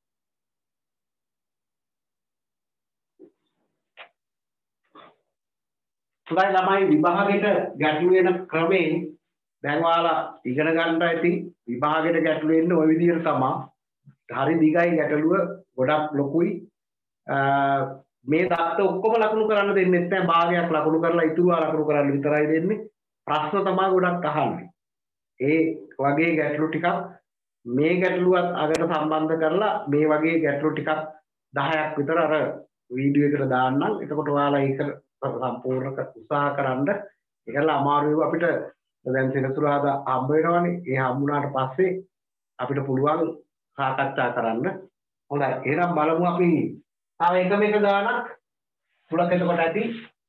හොඳයි ළමයි විභාගෙට ගැටලු වෙන ක්‍රමේ දැන් ඔයාලා ඉගෙන ගන්න ඇති විභාගෙට ගැටලු වෙන්නේ ওই විදිහට තමයි හරි දිගයි ගැටලුව ගොඩක් ලොකුයි මේ දත්ත ඔක්කොම ලකුණු කරන්න දෙන්නේ නැහැ භාගයක් ලකුණු කරලා ඉතුරුවා ලකුණු කරන්න විතරයි දෙන්නේ ප්‍රශ්න තමයි ගොඩක් අහන්නේ ඒ වගේ ගැටලු ටිකක් මේ ගැටලුවත් අගට සම්බන්ධ කරලා මේ වගේ ගැටලු ටිකක් 10ක් විතර අර වීඩියෝ එකට දාන්නම් එතකොට ඔයාලා ඒක සම්පූර්ණ උත්සාහ කරන්න ඒකලා අමාරු වේව අපිට දැන් සෙනසුරාදා හම්බ වෙනවනේ ඒ හම්බුනාට පස්සේ අපිට පුළුවන් සාකච්ඡා කරන්න හොඳයි එහෙනම් බලමු අපි තව එකම එක ගානක් තුනක් එතකොට ඇති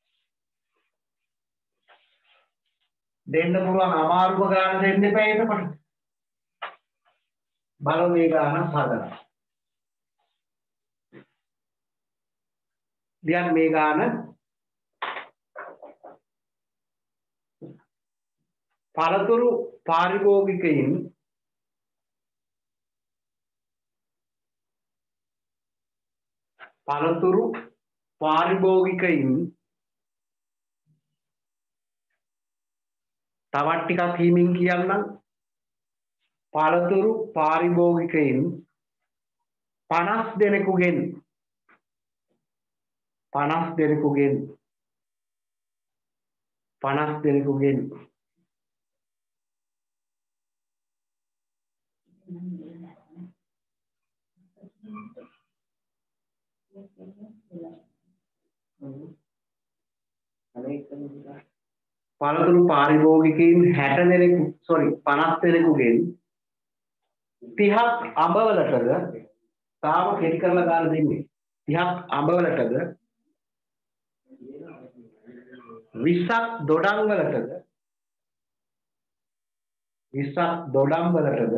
දෙන්න පුළුවන් අමාරුම ගාන දෙන්න එපා එතකොට බලමු මේ ගාන හදලා දැන් මේ ගාන පළතුරු පාරිභෝගිකයින් තවත් ටිකක් හිමින් කියන්නම් පළතුරු පාරිභෝගිකයින් 50 දෙනෙකුගෙන් පළතුරු පාරිභෝගිකයින් 60 දෙනෙකු 50 දෙනෙකුගෙන් 30ක් අඹවලටද තාම කෙටි කරලා ගන්න දෙන්නේ 30ක් අඹවලටද 20ක් දොඩම් වලටද 20ක් දොඩම් වලටද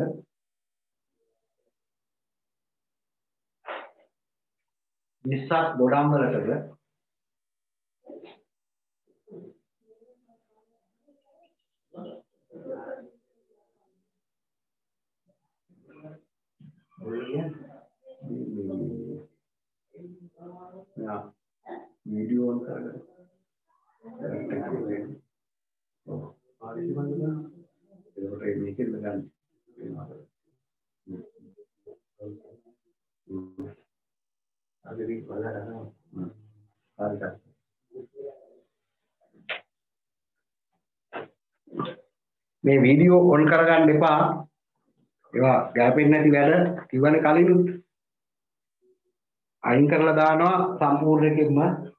या वीडियो ऑन कर මේ වීඩියෝ ඔන් කරගන්න එපා ඒවා ගැලපෙන්නේ නැති වැඩ කිව්වනේ කලිනුත් අයින් කරලා දානවා සම්පූර්ණයෙන්ම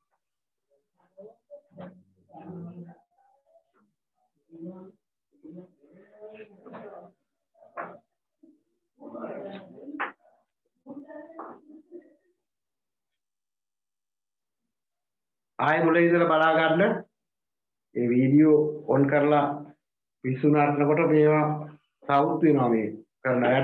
ආයෙ මුලින් ඉඳලා බලා ගන්න මේ වීඩියෝ ඔන් කරලා විසුණාරනකොට මේවා සවුත් වෙනවා මේ කරන වැඩ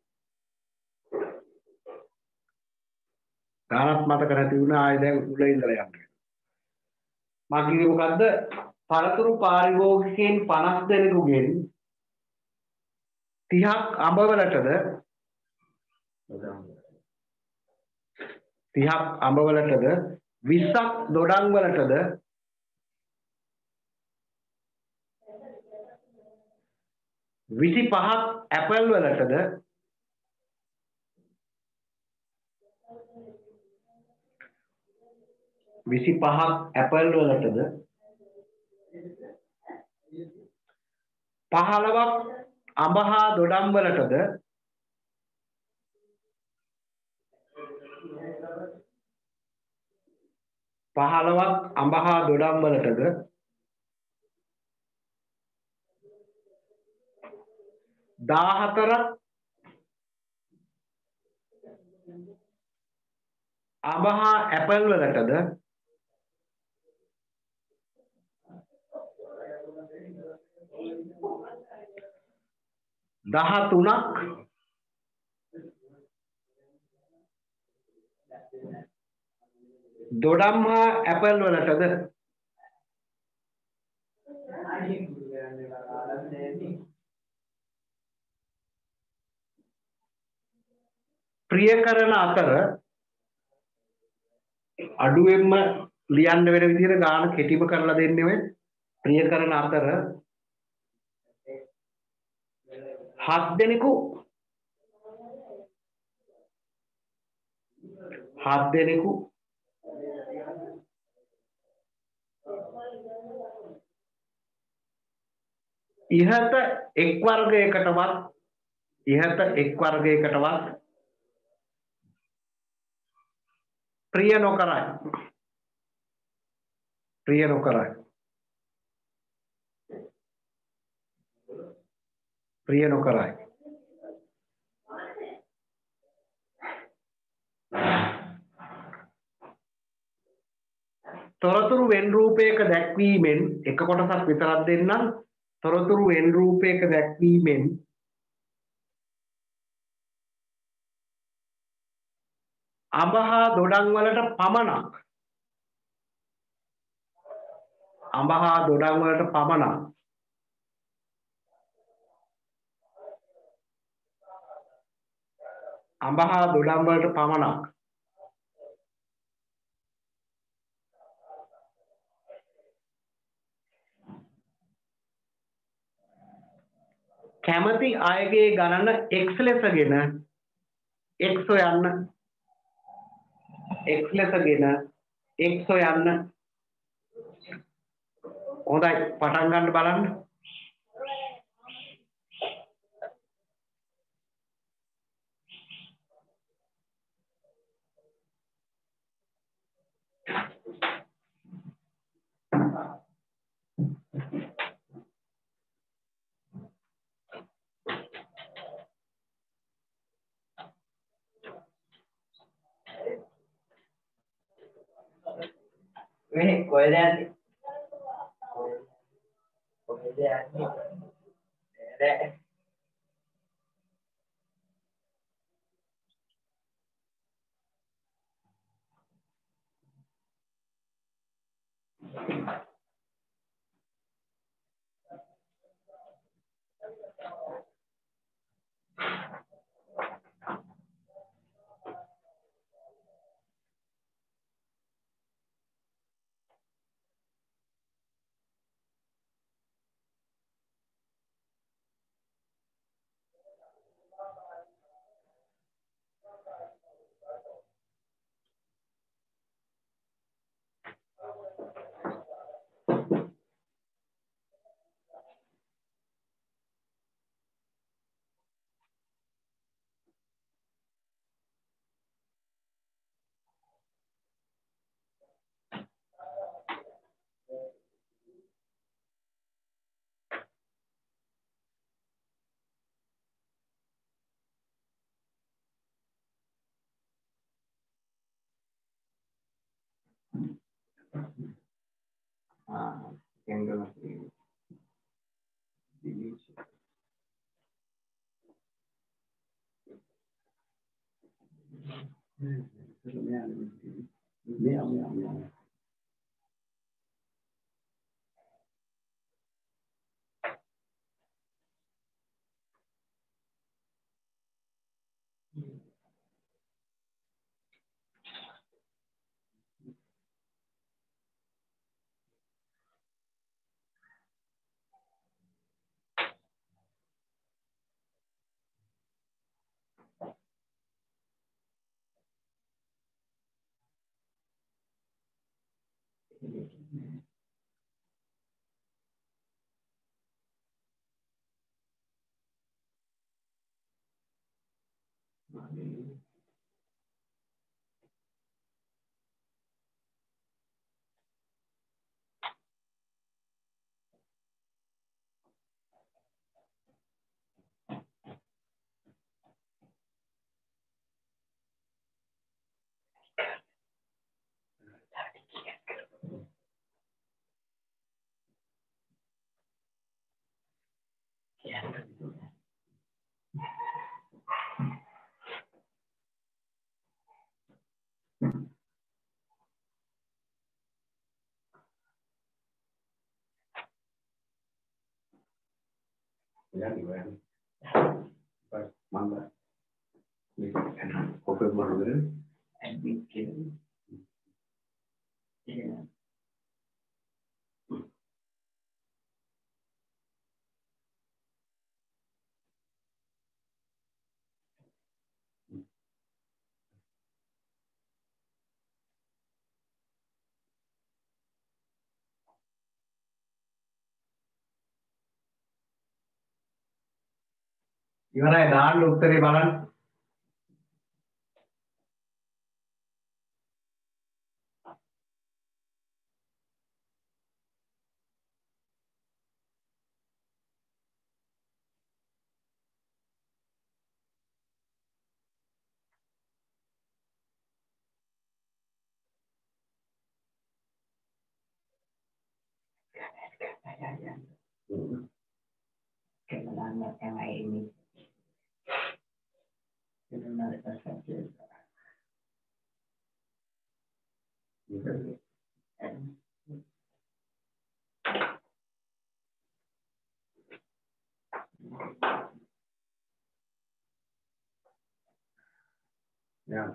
ගානක් මතක නැති වුණා ආයෙ දැන් මුලින් ඉඳලා යන්න මම කිව්වේ මොකද්ද පළතුරු පාරිභෝගිකයන් 50 දෙනෙකුගෙන් 30ක් අඹවලටද 20ක් දොඩම් වලටද 20ක් 25ක් ඇපල් වලටද 25ක් ඇපල් වලටද 15ක් අඹ හා දොඩම් වලටද 15ක් අඹ හා දොඩම් වලටද 14ක් අඹ හා ඇපල් වලටද 13ක් දොඩම් හා ඇපල් වලටද ප්‍රිය කරන අතර අඩුවෙන්ම ලියන්න වෙන විදිහට ගාන කෙටිම කරලා දෙන්නේ ඔය ප්‍රිය කරන අතර 7 දෙනෙකු ඉහත එක් වර්ගයකටවත් ප්‍රිය නොකරයි. තොරතුරු වෙන් රූපයක දැක්වීමෙන් එක කොටසක් විතරක් දෙන්නම්. තොරතුරු වෙන් රූපයක දැක්වීමෙන් අඹ හා දොඩම් වලට පමණක් කැමති අයගේ ගණන x ලෙසගෙන x හොයන්න. හොඳයි පටන් ගන්න බලන්න. වෙන්නේ කොහෙද යන්නේ? Jadi kan, pas mana? Ini kan kopi baru and bikin. Iya. Gimana ya Dan dokter Balan? Kebenaran tema ini benar saja. Ya.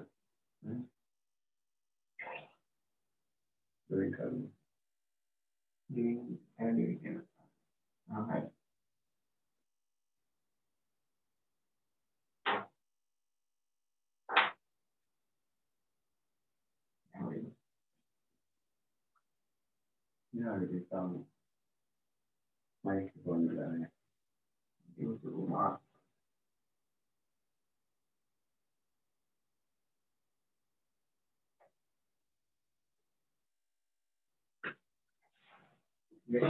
Berikan. Di edit. Oke. Ya, kita microphone lah. Itu rumah. Ya.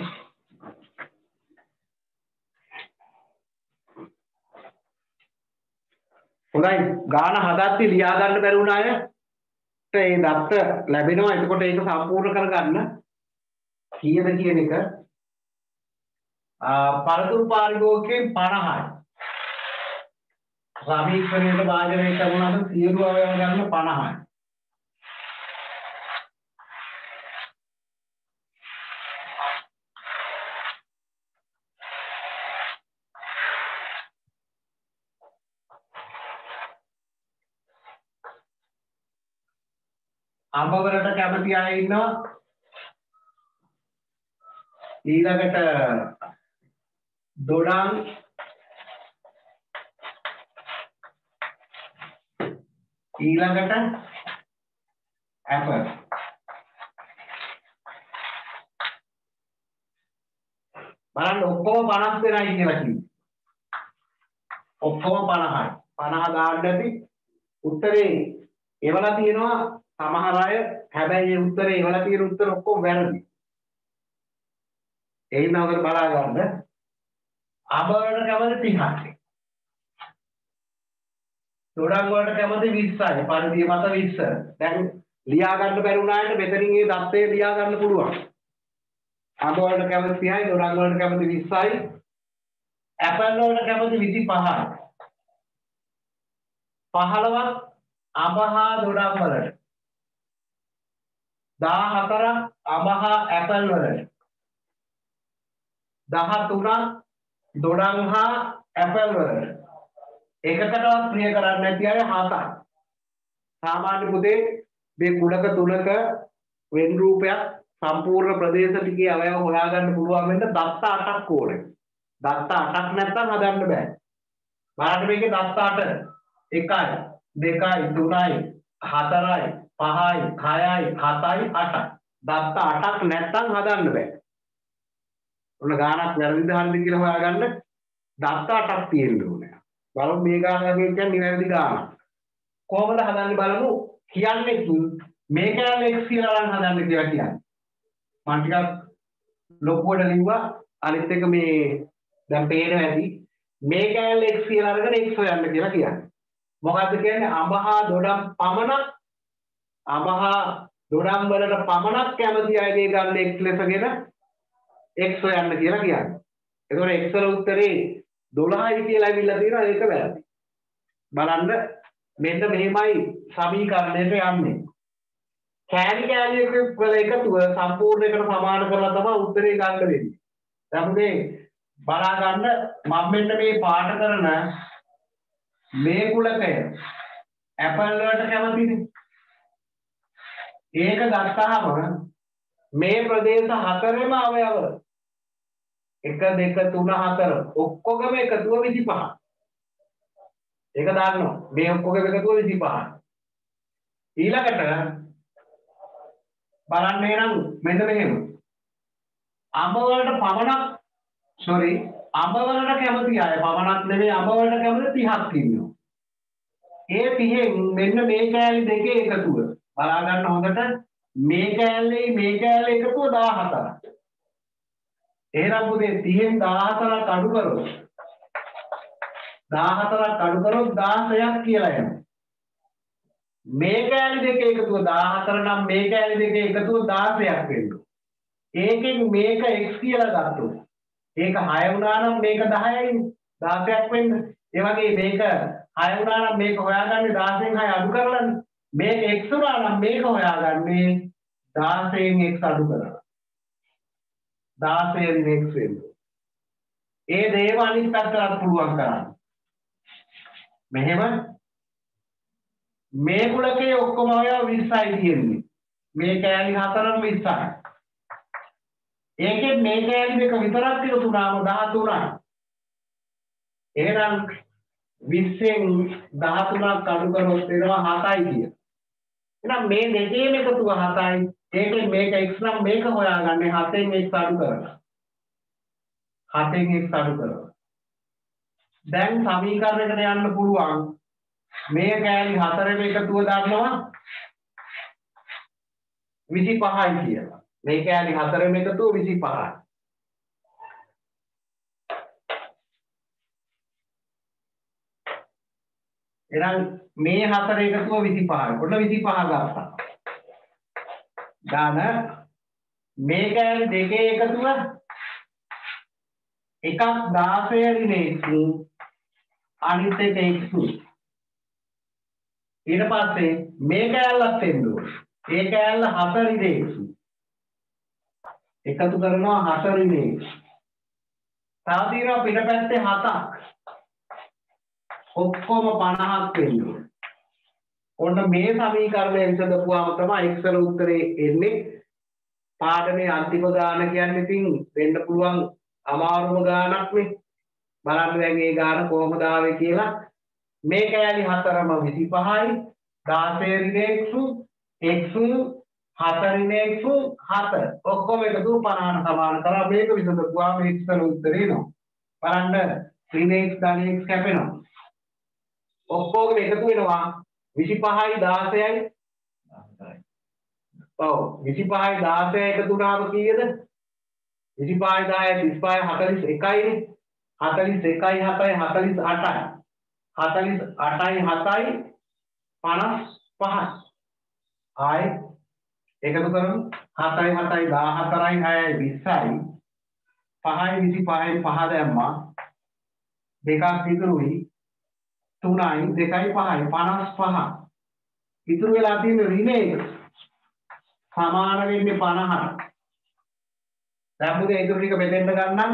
හොඳයි ගාන හදද්දි ලියා ගන්න බැරි වුණ අයට ඒ දත්ත ලැබෙනවා එතකොට ඒක සම්පූර්ණ කරගන්න කීයද කියන එක පරතුරු පාරිභෝගිකයෙන් 50යි සමීකරණයට භාජනය කරනවාද සියලු අවයව ගන්න 50යි අඹවලට කැමති අය ඉන්නවා ඊළඟට දොඩම් ඊළඟට ඇපල් බලන්න ඔක්කොම 50 දෙනා ඉන්නවා කිව්වේ ඔක්කොම 50යි 50 දාන්න ඇති උත්තරේ එවලා තියෙනවා සමහර අය හැබැයි මේ උත්තරේ එවලා තියෙන උත්තර ඔක්කොම වැරදි ඒ නවකට බලා ගන්න අඹ වලට කැමති 30යි දොඩම් වලට කැමති 20යි පරිධිය මත 20 දැන් ලියා ගන්න බැරි වුණාට මෙතනින් මේ දත්තේ ලියා ගන්න පුළුවන් අඹ වලට කැමති 30යි දොඩම් වලට කැමති 20යි ඇපල් වලට කැමති 25යි 15ක් අඹ හා දොඩම් වලට 14ක් අඹ හා ඇපල් වලට 13ක් දොඩම් හා ඇපල් වලට එකකටවත් ප්‍රිය කරන්නේ නැති අය 7යි සාමාන්‍ය පුතේ මේ කුණක තුනක වෙන් රූපයක් සම්පූර්ණ ප්‍රදේශ ටිකේ අවයව හොයාගන්න පුළුවන් වෙන්න දත්ත 8ක් ඕනේ දත්ත 8ක් නැත්නම් හදන්න බෑ බලන්න මේකේ දත්ත 8 1යි 2යි 3යි 4යි 5යි 6යි 7යි 8යි දත්ත 8ක් නැත්තම් හදන්න බෑ. ඔන්න ගානක් වැරදිද හරිද කියලා හොයාගන්න දත්ත 8ක් තියෙන්න ඕනේ. බලමු මේ ගාන කියන්නේ නිවැරදි ගානක්. කොහොමද හදන්නේ බලමු. කියන්නේ මේ කැලේ x කියලා නම් හදන්න කියලා කියන්නේ. මම ටිකක් ලොකුවට ලිව්වා. අනිත් එක මේ දැන් පේනවා ඇති. මේ කැලේ x කියලා අරගෙන x හොයන්න කියලා කියන්නේ. මොකද්ද කියන්නේ අඹහා දොඩම් පමණක් අඹහා දොඩම් වලට පමණක් කැමති අයගේ ගන්න x ලෙසගෙන x හොයන්න කියලා කියන්නේ. එතකොට x වල උත්තරේ 12යි කියලා ඇවිල්ලා තියෙනවා ඒක වැරදි. බලන්න මෙන්න මෙහෙමයි සමීකරණයට යන්නේ. කැලි කැලි වල එකතුව සම්පූර්ණ එකට සමාන කරලා තමයි උත්තරේ ගන්න වෙන්නේ. දැන් මේ බලා ගන්න මම මෙන්න මේ පාට කරන මේ කුලකය ඇපල් වලට කැමතිනේ. ඒක ගත්තාම මේ ප්‍රදේශ හතරෙම අවයව 1 2 3 4 ඔක්කොගම එකතුව 25. ඒක දාන්නවා. මේ ඔක්කොගම එකතුව 25. ඊළඟට බලන්න එනම් මෙන්න මෙහෙම. අඹ වලට පමණක් අඹ වලට කැමති අය පමණක් නෙවෙයි අඹ වලට කැමති 30ක් ඉන්නවා. ඒ 30න් මෙන්න මේ කෑලි දෙකේ එකතුව බලා ගන්න හොඳට මේ කෑල්ලේ එකතුව 14ක්. එහෙනම් පුතේ 30න් 14ක් අඩු කරොත් 16ක් කියලා එනවා. මේ කෑලි දෙකේ එකතුව 14 නම් මේ කෑලි දෙකේ එකතුව 16ක් වෙනවා. ඒකෙන් මේක x කියලා ගත්තොත් ඒක 6 වුණා නම් මේක 10යි 16ක් වෙන්න. ඒ වගේ මේක 6 වුණා නම් මේක හොයාගන්නේ 16න් 6 අඩු කරලානේ. මේක x වුණා නම් මේක හොයාගන්නේ 16න් x අඩු කරලා. 16න් x වෙනවා. ඒ දේව අනිත් පැත්තට පුළුවන් කරන්න. මෙහෙම මේ කුලකේ ඔක්කොම අවයව 20යි තියෙන්නේ. මේ කෑලි හතරම 20යි. ඒකෙන් මේ කෑලි දෙක විතරක් එකතු වුණාම 13යි. එහෙනම් 20න් 13ක් අඩු කරොත් එනවා 7යි කිය. එහෙනම් මේ දෙකේම එකතුව 7යි. ඒකෙන් මේක x නම් මේක හොයාගන්නේ 7න් x අඩු කරලා. 7න් x අඩු කරලා. දැන් සමීකරණයකට යන්න පුළුවන්. මේ කෑලි හතරෙම එකතුව දන්නවා 25යි කියලා. මේ කෑලි හතරෙම එකතුව 25යි. එහෙනම් මේ හතර එකතුව 25යි. ඔන්න 25 ගත්තා. දාන මේ කෑලි දෙකේ එකතුව එකක් 16 රිනේ x අනිත් එක x. ඊට පස්සේ මේ කෑල්ලත් එන්න ඕනේ. ඒ කෑල්ල 4 රිනේ x. එකතු කරනවා 4 රිනේ x. තව තියෙනවා පිටපැත්තේ 7ක්. ඔක්කොම 50ක් වෙන්න ඕනේ. ඔන්න මේ සමීකරණය විසඳපුවාම තමයි x වල උත්තරේ එන්නේ. පාඩමේ අන්තිම ගාන කියන්නේ ඉතින් වෙන්න පුළුවන් අමාරුම ගානක් නේ. බලන්න දැන් මේ ගාන කොහොමද ආවේ කියලා. මේ කෑලි හතරම 25යි 16 රිනේ x 4 රිනේ x 7 ඔක්කොම එකතු 50ට සමාන කරලා මේක විසඳපුවාම x වල උත්තරේ එනවා. බලන්න රිනේ x ධන x කැපෙනවා. ඔක්කොම එකතු වෙනවා 25යි 16යි 10යි. ඔව් 25යි 16යි එකතු වුණාම කීයද? 25යි 10යි 35යි 41යි 41යි 7යි 48යි 48යි 7යි 55යි. ආයි එකතු කරමු 7යි 7යි 14යි 6යි 20යි 5යි 25යි 5 දැම්මා දෙකක් ඉතුරුයි 3යි 2යි 5යි 55. ඉතුරු වෙලා තියෙන රිනේ එක සමාන වෙන්නේ 50ට. දැන් මුදේ ඉතුරු ටික බෙදෙන්න ගන්නම්.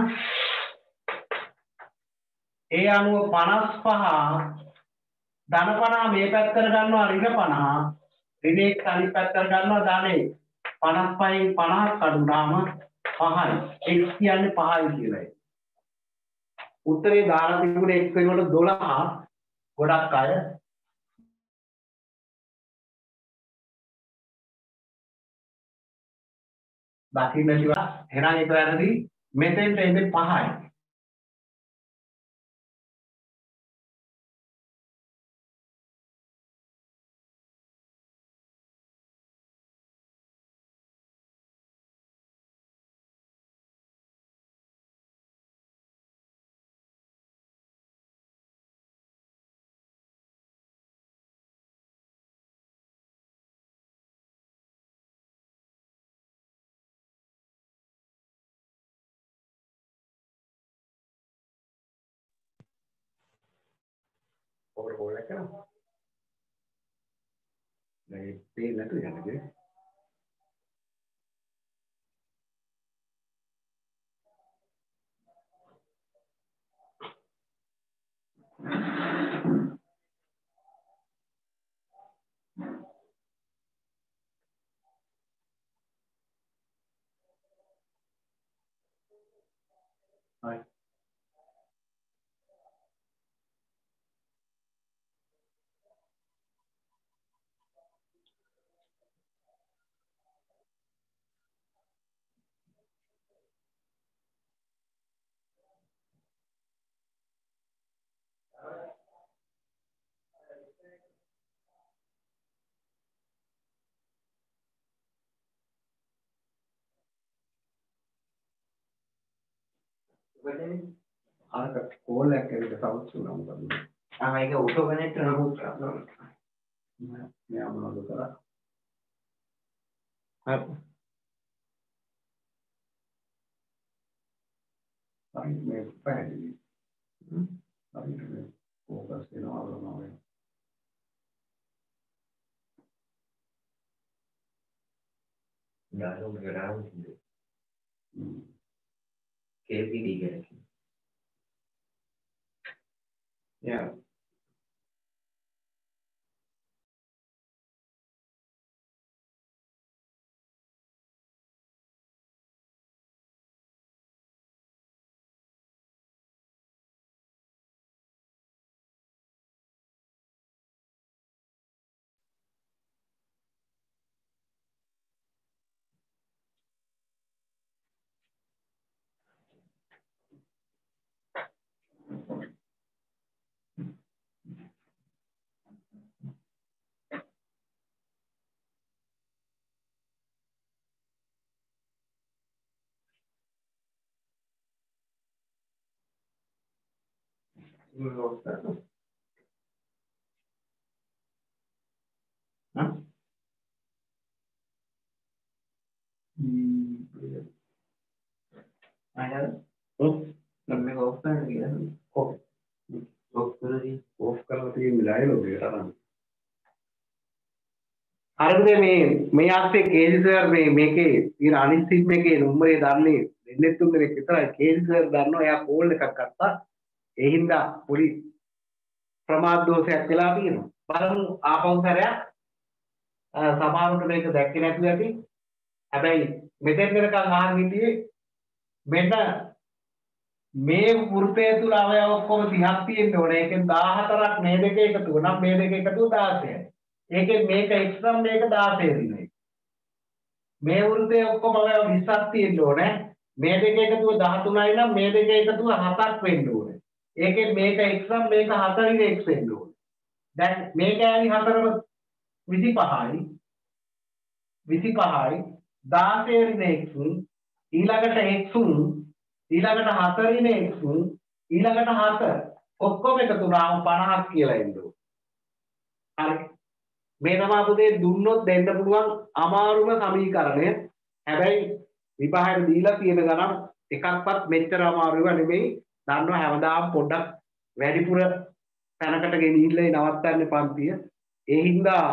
ඒ අනුව 55 ධන 50 මේ පැත්තට ගන්නවා ඍණ 50. ඍණ එක්ක අනිත් පැත්තට ගන්නවා ධන 55න් 50ක් අඩුනාම 5යි. x කියන්නේ 5යි කියලායි. උත්තරේ දාලා තිබුණේ x වෙනකොට 12. ගොඩක් අය දකින්න කියලා එහෙනම් ඒක වැරදි මෙතෙන්ට එන්නේ 5යි ඔබට කෝල් එක කරනවා දැන් ඒ පේන්නේ නැතුව යන්නේ හරි අර කෝල් එකක් ඇවිත් සවුත් වුණා මොකද ඒක ඔටෝ කනෙක්ට් නමුත් මෙයා මොනවද කරා හරි මේ පැහැදිලි හරි මේ ફોકસ වෙනවා වගේ යාළුවෝ ගරාව ඉන්නේ KPD කියන්නේ yeah मैं ऑफ कर दिया ऑफ करලා තියෙන ඩයලොග් එක තරම් හරිද මේ ආස්සේ කේජි සර් මේකේ තියෙන අනිත් සිම් එකේ නම්බරේ දන්නේ දෙන්නේ තුන් දෙනෙක් විතරයි කේජි සර් දන්නවා එයා කෝල් එකක් ගත්තා ඒ හින්දා පොඩි ප්‍රමාද දෝෂයක් වෙලා තියෙනවා බලමු ආපහු සැරයක් සමහරවිට මේක දැක්කේ නැතුව ඇති හැබැයි මෙතෙන් වෙනකන් අහන් හිටියේ මෙන්න මේ වෘත්තය තුල අවයව ඔක්කොම 30ක් තියෙන්න ඕනේ. ඒකෙන් 14ක් මේ දෙක එකතු වෙනවා. මේ දෙක එකතු 16යි. ඒකෙන් මේක x නම් මේක 16 දිනේ. මේ වෘත්තයේ ඔක්කොම අවයව 20ක් තියෙන්න ඕනේ. මේ දෙක එකතුව 13යි නම් මේ දෙක එකතුව 7ක් වෙන්න ඕනේ. ඒකෙන් මේක x නම් මේක 4 දිනේ x වෙන්න ඕනේ. දැන් මේක ඇයි 4ම 25යි 16 දිනේ x ඊළඟට x ඊළඟට 4 දිනේ x ඊළඟට 7 ඔක්කොම එකතු වුණාම 50ක් කියලා එන්නේ. හරි. මේ තමයි පුතේ දුන්නොත් දෙන්න පුළුවන් අමාරුම සමීකරණය. හැබැයි විභාගයට දීලා තියෙන ගණන් එකක්වත් මෙච්චර අමාරුව නෙමෙයි. දන්නවා හැමදාම පොඩ්ඩක් වැඩිපුර තැනකට ගෙනිහිල්ලා නවත්තන්නේ පන්තිය. ඒ හින්දා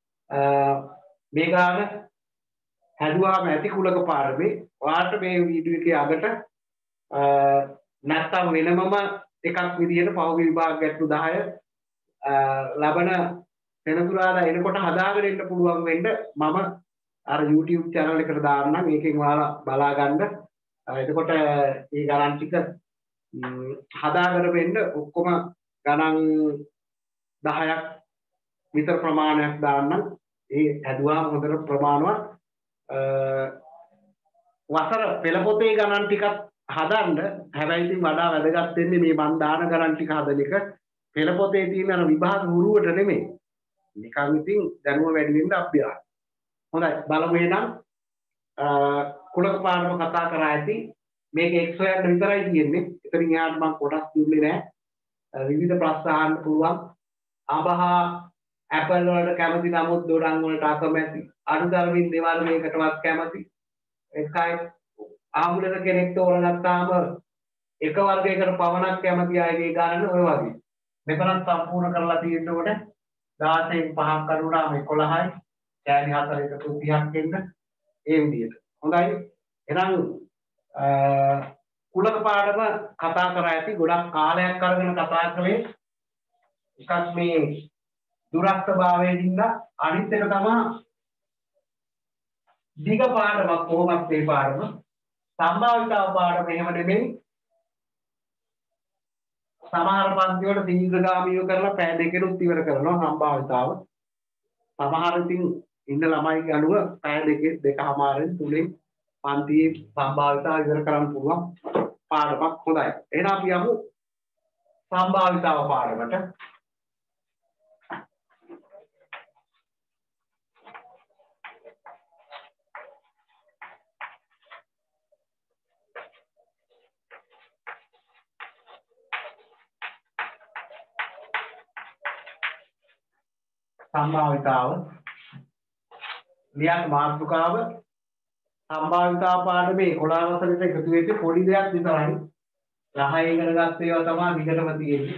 මේ ගාන හැදුවාම ඇති කුලක පාරමේ ඔයාලට මේ වීඩියෝ එකේ අගට නැත්තම් වෙනමම එකක් විදිහට පහුගිය විභාග ගැටළු 10 ලබන වෙනතුරාදා එනකොට හදාගෙන ඉන්න පුළුවන් වෙන්න මම අර YouTube channel එකට දාන්නම් ඒකෙන් ඔයාලා බලා ගන්න. එතකොට මේ ගණන් ටික හදාගෙන වෙන්න ඔක්කොම ගණන් 10ක් විතර ප්‍රමාණයක් දාන්නම්. ඒ හැදුවාම හොඳට ප්‍රමාණවත් වසර පෙළ පොතේ ගණන් ටිකක් හදන්න. හැබැයි ඉතින් වඩා වැදගත් වෙන්නේ මේ මන් දාන ගණන් ටික හදන එක. පෙළ පොතේ තියෙන අර විභාග හුරුවට නෙමෙයි. නිකන් ඉතින් දැනුම වැඩි වෙන්න අභ්‍යාස. හොඳයි බලමු එහෙනම් කුලක පාඩම කතා කරා ඇති. මේක x හොයන්න විතරයි තියෙන්නේ. එතනින් එහාට මම කොටස් දුන්නේ නැහැ. විවිධ ප්‍රශ්න අහන්න පුළුවන්. අබහා ඇපල් වලට කැමති නමුත් දොඩම් වලට අකමැති. අනුධර්මින් දෙවර්ගයකටවත් කැමති. එකයි ආමුලක කෙනෙක් තෝරගත්තාම එක වර්ගයකට පමණක් කැමති අයගේ ගණන ඔය වගේ. මෙතනත් සම්පූර්ණ කරලා තියෙන්න ඕනේ. 16න් 5ක් කරුණාම 11යි. කෑලි 4 එකතු 30ක් එන්න. ඒ විදිහට. හොඳයි. එහෙනම් කුලක පාඩම කතා කරා ඇති. ගොඩක් කාලයක් අරගෙන කතා කළේ එකක් මේ දුරස්ථභාවයෙන්ද අනිත් එක තමයි දිග පාඩමක් කොහොමද මේ පාඩම සම්භාවිතාව පාඩම එහෙම නෙමෙයි සමහර පන්ති වල දීර්ඝගාමීව කරලා පැය දෙකෙනුත් ඉවර කරනවා සම්භාවිතාව සමහර ඉතින් ඉන්න ළමයි ගනුව පැය දෙකමාරෙන් තුනෙන් පන්තියේ සම්භාවිතාව ඉවර කරන්න පුළුවන් පාඩමක් හොඳයි එහෙනම් අපි යමු සම්භාවිතාව පාඩමට සම්භාවිතාව ලියන්න මාතෘකාව සම්භාවිතාව පාඩමේ 11 වසරේට එකතු වෙච්ච පොඩි දෙයක් විතරයි 10 ඉගෙන ගත්ත ඒවා තමයි විකටම තියෙන්නේ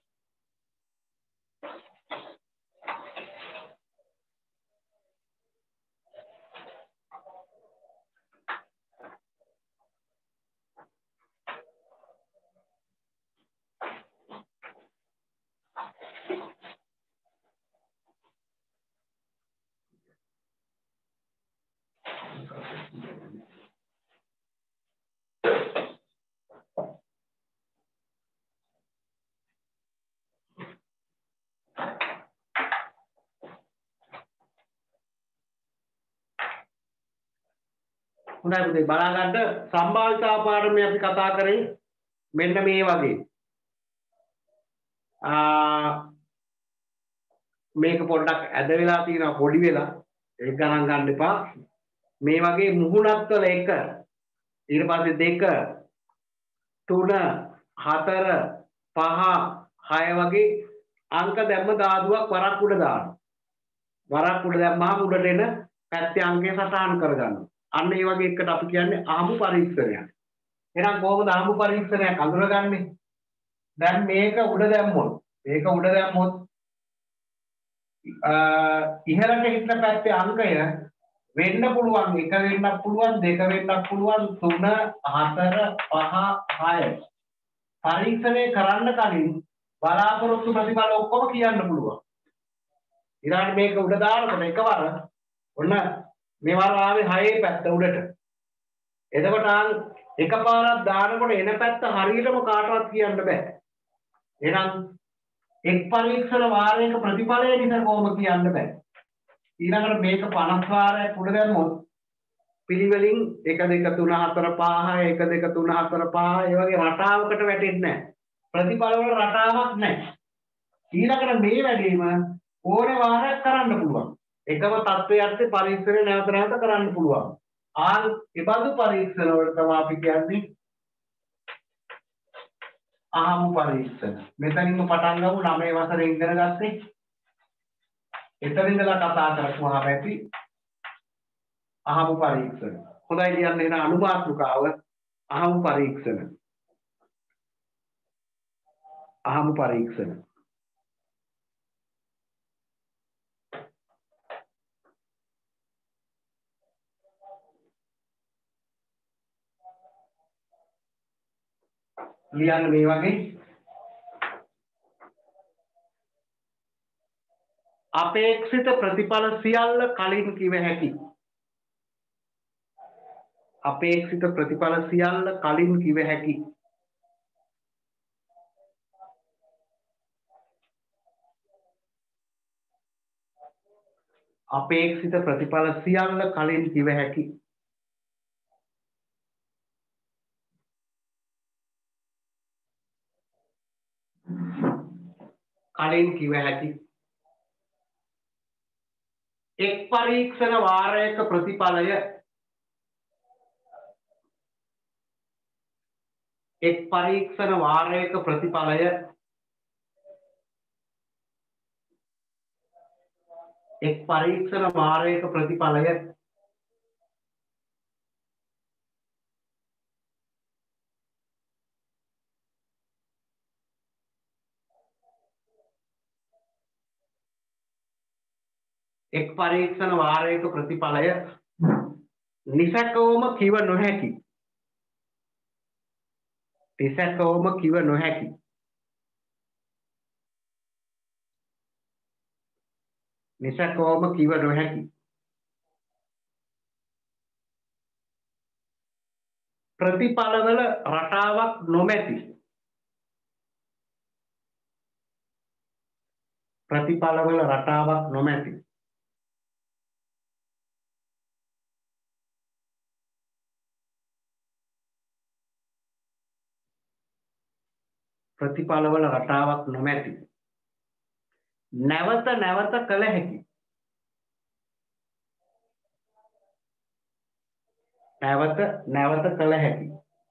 හොඳයි පුතේ බලා ගන්න සම්භාවිතාව පාඩමේ අපි කතා කරේ මෙන්න මේ වගේ මේක පොඩ්ඩක් ඇද වෙලා තියෙනවා පොඩි වෙලා ඒක ගණන් ගන්න එපා මේ වගේ මුහුණත් වල 1 ඊට පස්සේ 2 3 4 5 6 වගේ අංක දැම්ම දාදුවක් වරක් උඩ දානවා වරක් උඩ දැම්මම උඩට එන පැත්තේ අංකය සටහන් කරගන්නවා අන්න ඒ වගේ එකට අපි කියන්නේ ආමු පරීක්ෂණයක්. එහෙනම් කොහොමද ආමු පරීක්ෂණයක් අඳුරගන්නේ? දැන් මේක උඩ දැම්මොත් ඉහළට හිටන පැත්තේ අංකය වෙන්න පුළුවන් 1 වෙන්නත් පුළුවන් 2 වෙන්නත් පුළුවන් 3 4 5 6 පරීක්ෂණය කරන්න කලින් බලාපොරොත්තු ප්‍රතිඵල ඔක්කොම කියන්න පුළුවන්. ඊළඟට මේක උඩ දානකොට එකවර ඔන්න මේ වර ආවේ 6 පැත්ත උඩට. එතකොට එකපාරක් දානකොට එන පැත්ත හරියටම කාටවත් කියන්න බෑ. එහෙනම් එක් පරීක්ෂණ වාරයක ප්‍රතිඵලය නිසා කොහොම කියන්න බෑ. ඊළඟට මේක 50 වාරයක් උඩ දැම්මොත් පිළිවෙලින් 1 2 3 4 5 1 2 3 4 5 ඒ වගේ රටාවකට වැටෙන්නේ නැහැ. ප්‍රතිඵල වල රටාවක් නැහැ. ඊළඟට මේ වැඩේම ඕනේ වාරයක් කරන්න පුළුවන්. එකම තත්ත්වයට පරීක්ෂණ නැවත කරන්න පුළුවන්. ඒ බඳු පරීක්ෂණ වලට තමයි අපි කියන්නේ අහමු පරීක්ෂණ. මෙතනින්ම පටන් ගමු 9 වසරේ ඉගෙන ගත්තේ. එතන ඉඳලා කතා කරපුවාම ඇති අහමු පරීක්ෂණ. හොඳයි කියන්නේ එන අනුමාත්‍රිකාව අහමු පරීක්ෂණ. අහමු පරීක්ෂණ. ලියන්න මේ වගේ අපේක්ෂිත ප්‍රතිඵල සියල්ල කලින් කිව හැකි අපේක්ෂිත ප්‍රතිඵල සියල්ල කලින් කිව හැකි අපේක්ෂිත ප්‍රතිඵල සියල්ල කලින් කිව හැකි කලින් කිව හැකි එක් පරීක්ෂණ වාරයක ප්‍රතිඵලය එක් පරීක්ෂණ වාරයක ප්‍රතිඵලය එක් පරීක්ෂණ වාරයක ප්‍රතිඵලය එක් පරීක්ෂණ වාරයක ප්‍රතිඵලය නිසකවම කිව නොහැකි නිසකවම කිව නොහැකි නිසකවම කිව නොහැකි ප්‍රතිඵලවල රටාවක් නොමැති ප්‍රතිඵලවල රටාවක් නොමැති ප්‍රතිඵලවල රටාවක් නොමැති නැවත නැවත කළ හැකි නැවත නැවත කළ හැකි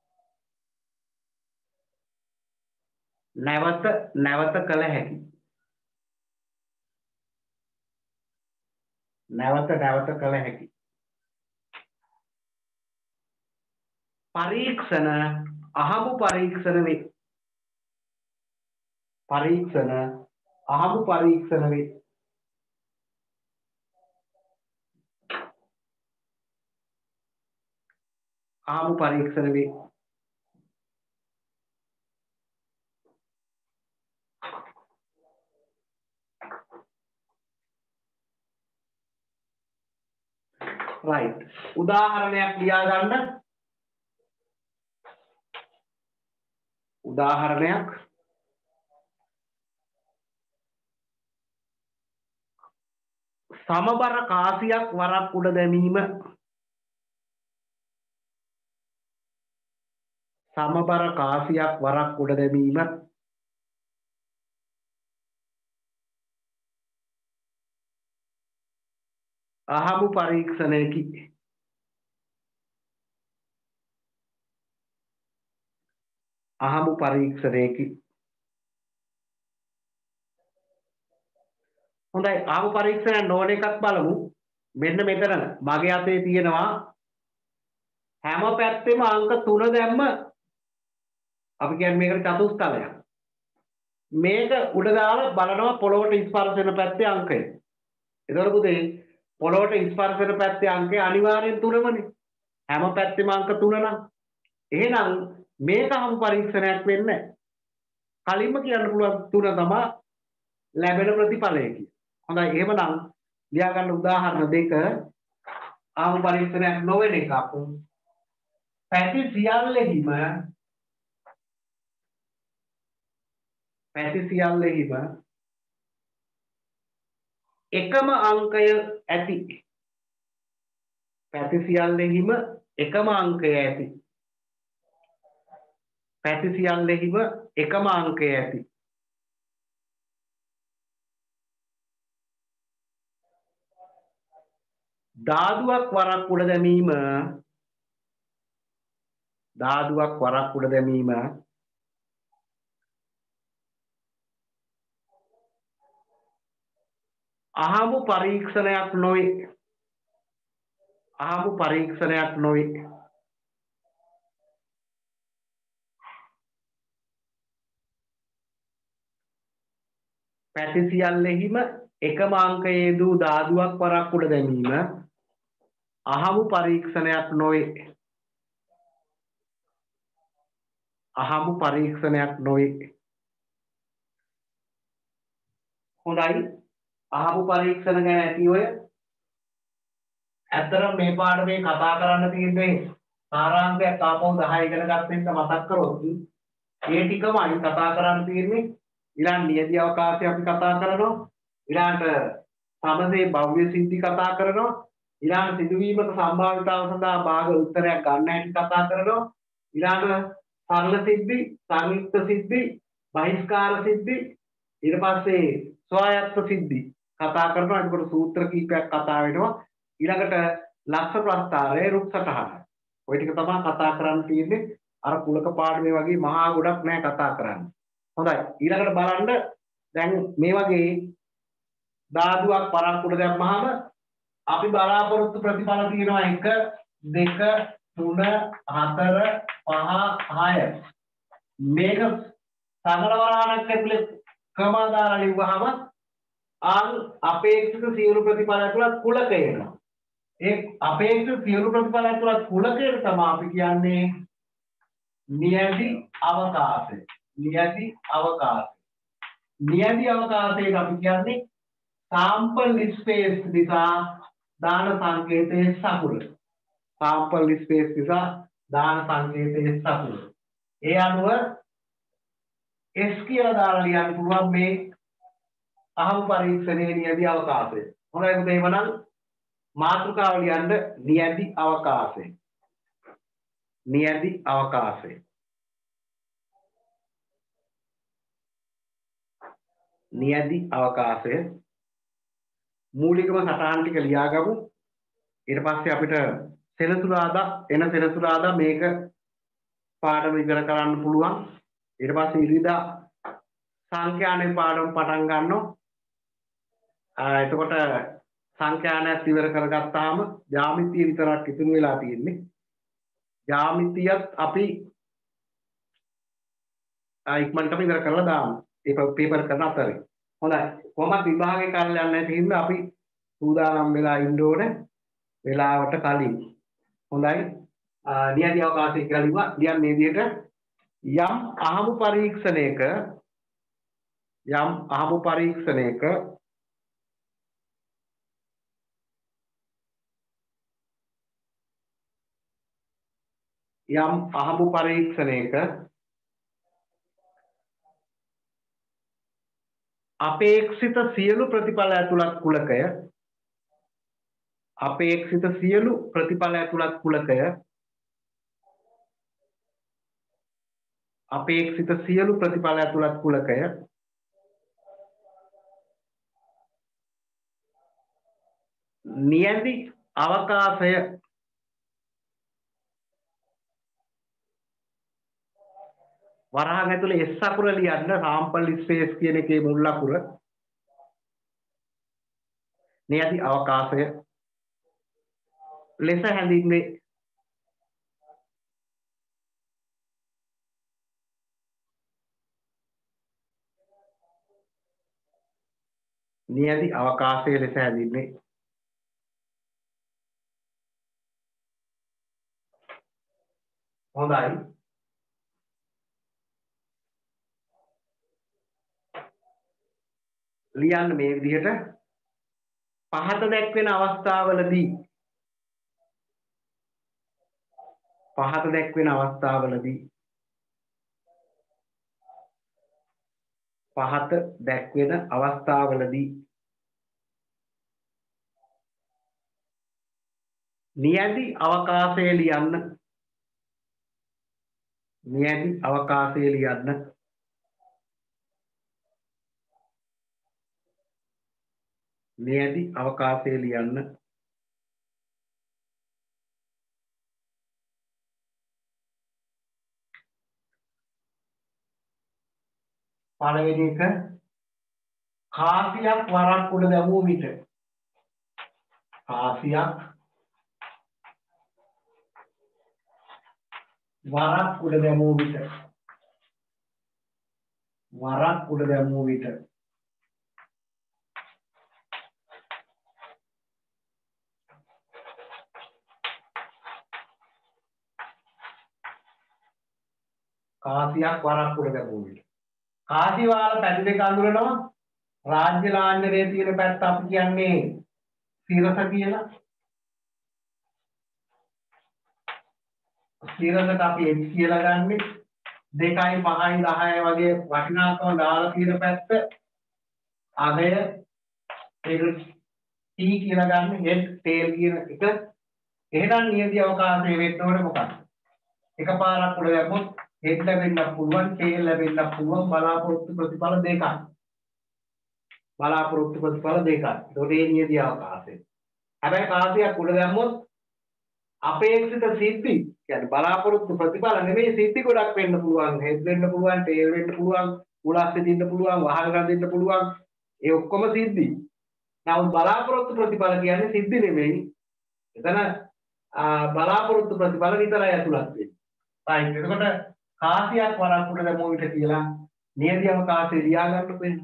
නැවත නැවත කළ හැකි නැවත නැවත කළ හැකි පරීක්ෂණ අහඹු පරීක්ෂණ වේ පරීක්ෂණ අහඹු පරීක්ෂණ වේ අහඹු පරීක්ෂණ වේ right උදාහරණයක් ලියා ගන්න උදාහරණයක් සමබර කාසියක් වරක් උඩ දැමීම සමබර කාසියක් වරක් උඩ දැමීම අහඹු පරීක්ෂණයකි අහඹු පරීක්ෂණයකි හොඳයි අහඹු පරීක්ෂණයක් නොවන එකක් බලමු මෙන්න මෙතන මගේ අතේ තියෙනවා හැම පැත්තෙම අංක 3 දැම්ම අපි කියන්නේ මේකට චතුස්තලයක් මේක උඩ දාලා බලනවා පොළොවට ස්පර්ශ වෙන පැත්තේ අංකය එතකොට පුතේ පොළොවට ස්පර්ශ වෙන පැත්තේ අංකය අනිවාර්යෙන් 3මනේ හැම පැත්තෙම අංක 3 නම් එහෙනම් මේක අහඹු පරීක්ෂණයක් වෙන්නේ කලින්ම කියන්න පුළුවන් 3 තමයි ලැබෙන ප්‍රතිඵලය කියලා. හොඳයි එහෙමනම් ලියා ගන්න උදාහරණ දෙක අහඹු පරීක්ෂණයක් නොවන එකක්. පැති සියල්ලෙහිම එකම අංකය ඇති. පැති සියල්ලෙහිම එකම අංකය ඇති. පැති සියල්ලෙහිම එකම අංකය ඇති. ධාතුවක් වරක් උඩ දැමීම අහඹු පරීක්ෂණයක් නොවේ. අහඹු පරීක්ෂණයක් නොවේ. පැති සියල්ලෙහිම එකම අංකයේ දූ ධාතුවක් වරක් උඩ දැමීම අහඹු පරීක්ෂණයක් නොවේ. අහඹු පරීක්ෂණයක් නොවේ. හොඳයි අහඹු පරීක්ෂණ ගැන ඇති ඔය ඇත්තටම මේ පාඩමේ කතා කරන්න තියෙන්නේ සාරාංශයක් ආපහු 10 ඉගෙන ගන්න එක මතක් කරොත් ඒ ටිකමයි කතා කරන්න තියෙන්නේ ඊළඟ නියති අවකාශය අපි කතා කරනවා ඊළඟට සමසේ භව්‍ය සිද්ධි කතා කරනවා ඊළඟ සිදුවීමක සම්භාවිතාව සඳහා භාග උත්තරයක් ගන්න හැටි කතා කරනවා ඊළඟ සරල සිද්ධි සංයුක්ත සිද්ධි බහිස්කාර සිද්ධි ඊට පස්සේ ස්වායත්ත සිද්ධි කතා කරනවා. එතකොට සූත්‍ර කීපයක් කතා වෙනවා. ඊළඟට ලක්ෂ ප්‍රස්තාරය රුක් සටහන. ওই ටික තමයි කතා කරන්න තියෙන්නේ. අර කුලක පාඩමේ වගේ මහා ගොඩක් නෑ කතා කරන්න. හොඳයි. ඊළඟට බලන්න දැන් මේ වගේ ධාතුවක් පරක්කුට දැම්මහම අපි බලාපොරොත්තු ප්‍රතිඵල තියෙනවා 1 2 3 4 5 6. මේක සමන වරහණක් ඇතුලේ ක්‍රමාදාර ලිව්වහම අපේක්ෂිත සියලු ප්‍රතිඵල ඇතුළත් කුලක එනවා. ඒ අපේක්ෂිත සියලු ප්‍රතිඵල ඇතුළත් කුලකයට තමයි අපි කියන්නේ නියැදි අවකාශය. නියැදි අවකාශය. නියැදි අවකාශයට අපි කියන්නේ sample space නිසා දාන සංකේතයේ සකුල. sample space නිසා දාන සංකේතයේ සකුල. ඒ අනුව S කියලා දාලා ලියන්න පුළුවන් මේ අහමු පරීක්ෂණයේ නියැදි අවකාශය. හොඳයි පුතේ එහෙනම් මාතෘකාව ලියන්න නියැදි අවකාශය. නියැදි අවකාශය. නියැදි අවකාශය මූලිකම සටහන් ටික ලියාගමු. ඊට පස්සේ අපිට සෙනසුරාදා මේක පාඩම ඉවර කරන්න පුළුවන්. ඊට පස්සේ ඉරිදා සංඛ්‍යානේ පාඩම පටන් ගන්නවා. එතකොට සංඛ්‍යානයත් ඉවර කරගත්තාම ජ්‍යාමිතිය විතරක් ඉතුරු වෙලා තියෙන්නේ. ජ්‍යාමිතියත් අපි ඉක්මනටම ඉවර කරලා දාමු. ඒ පේපර් කරන අතරේ. හොඳයි. කොහොමද විභාගේ කාලේ යන්නේ නැති හින්දා අපි සූදානම් වෙලා ඉන්න ඕනේ වෙලාවට කලින්. හොඳයි. නියැදි අවකාශය කියලා ලිව්වා. ලියන්නේ මේ විදිහට යම් අහමු පරීක්ෂණයක අපේක්ෂිත සියලු ප්‍රතිඵල ඇතුළත් කුලකය නියැදි අවකාශය වරහන් ඇතුලේ S අකුර ලියන්න sample space කියන එකේ මුල් අකුර නියැදි අවකාශය ලෙස හැඳින්වේ. නියැදි අවකාශය ලෙස හැඳින්වේ. හොඳයි. ලියන්න මේ විදිහට පහත දැක්වෙන අවස්ථාවලදී නියැදි අවකාශය ලියන්න. නියැදි අවකාශය ලියන්න. පළවෙනි එක කාසියක් වරක් උඩ දැමූ විට. කාසියක් වරක් උඩ දැමූ විට. කාසියක් වරක් උඩ දැමූ විට. කාසි වාල පැති දෙක අඳුරනවා. රාජ්‍ය ලාංඡනයේ තියෙන පැත්ත අපි කියන්නේ සිරස කියලා. සිරසට අපි H කියලා ගන්නෙ. 2යි 5යි 10යි වගේ වටිනාකම දාලා තියෙන පැත්ත අගය ඒක T කියලා ගන්න. head tail කියන එක. එහෙනම් නියැදි අවකාශයේ වෙන්න ඕනේ මොකක්ද? එකපාරක් උඩ යපොත් head ලැබෙන්න පුළුවන්, tail ලැබෙන්න පුළුවන්. බලාපොරොත්තු ප්‍රතිඵල දෙකක්. බලාපොරොත්තු ප්‍රතිඵල දෙකක්. ඒතකොට මේ නියති අවකාශය. හැබැයි කාසියක් උඩ දැම්මොත් අපේක්ෂිත සිද්ධි කියන්නේ බලාපොරොත්තු ප්‍රතිඵල නෙමෙයි සිද්ධි ගොඩක් වෙන්න පුළුවන්. හෙඩ් වෙන්න පුළුවන්, ටේල් වෙන්න පුළුවන්, උලස් දෙන්න පුළුවන්, වහල් ගන්න පුළුවන්. ඒ ඔක්කොම සිද්ධි. නමුත් බලාපොරොත්තු ප්‍රතිඵල කියන්නේ සිද්ධි නෙමෙයි. එතන බලාපොරොත්තු ප්‍රතිඵල විතරයි ඇතුළත් වෙන්නේ. right. එතකොට කාසියක් වරක් උඩ දැමුව විට කියලා නියති අවකාශය ලියා ගන්න වෙන්නේ.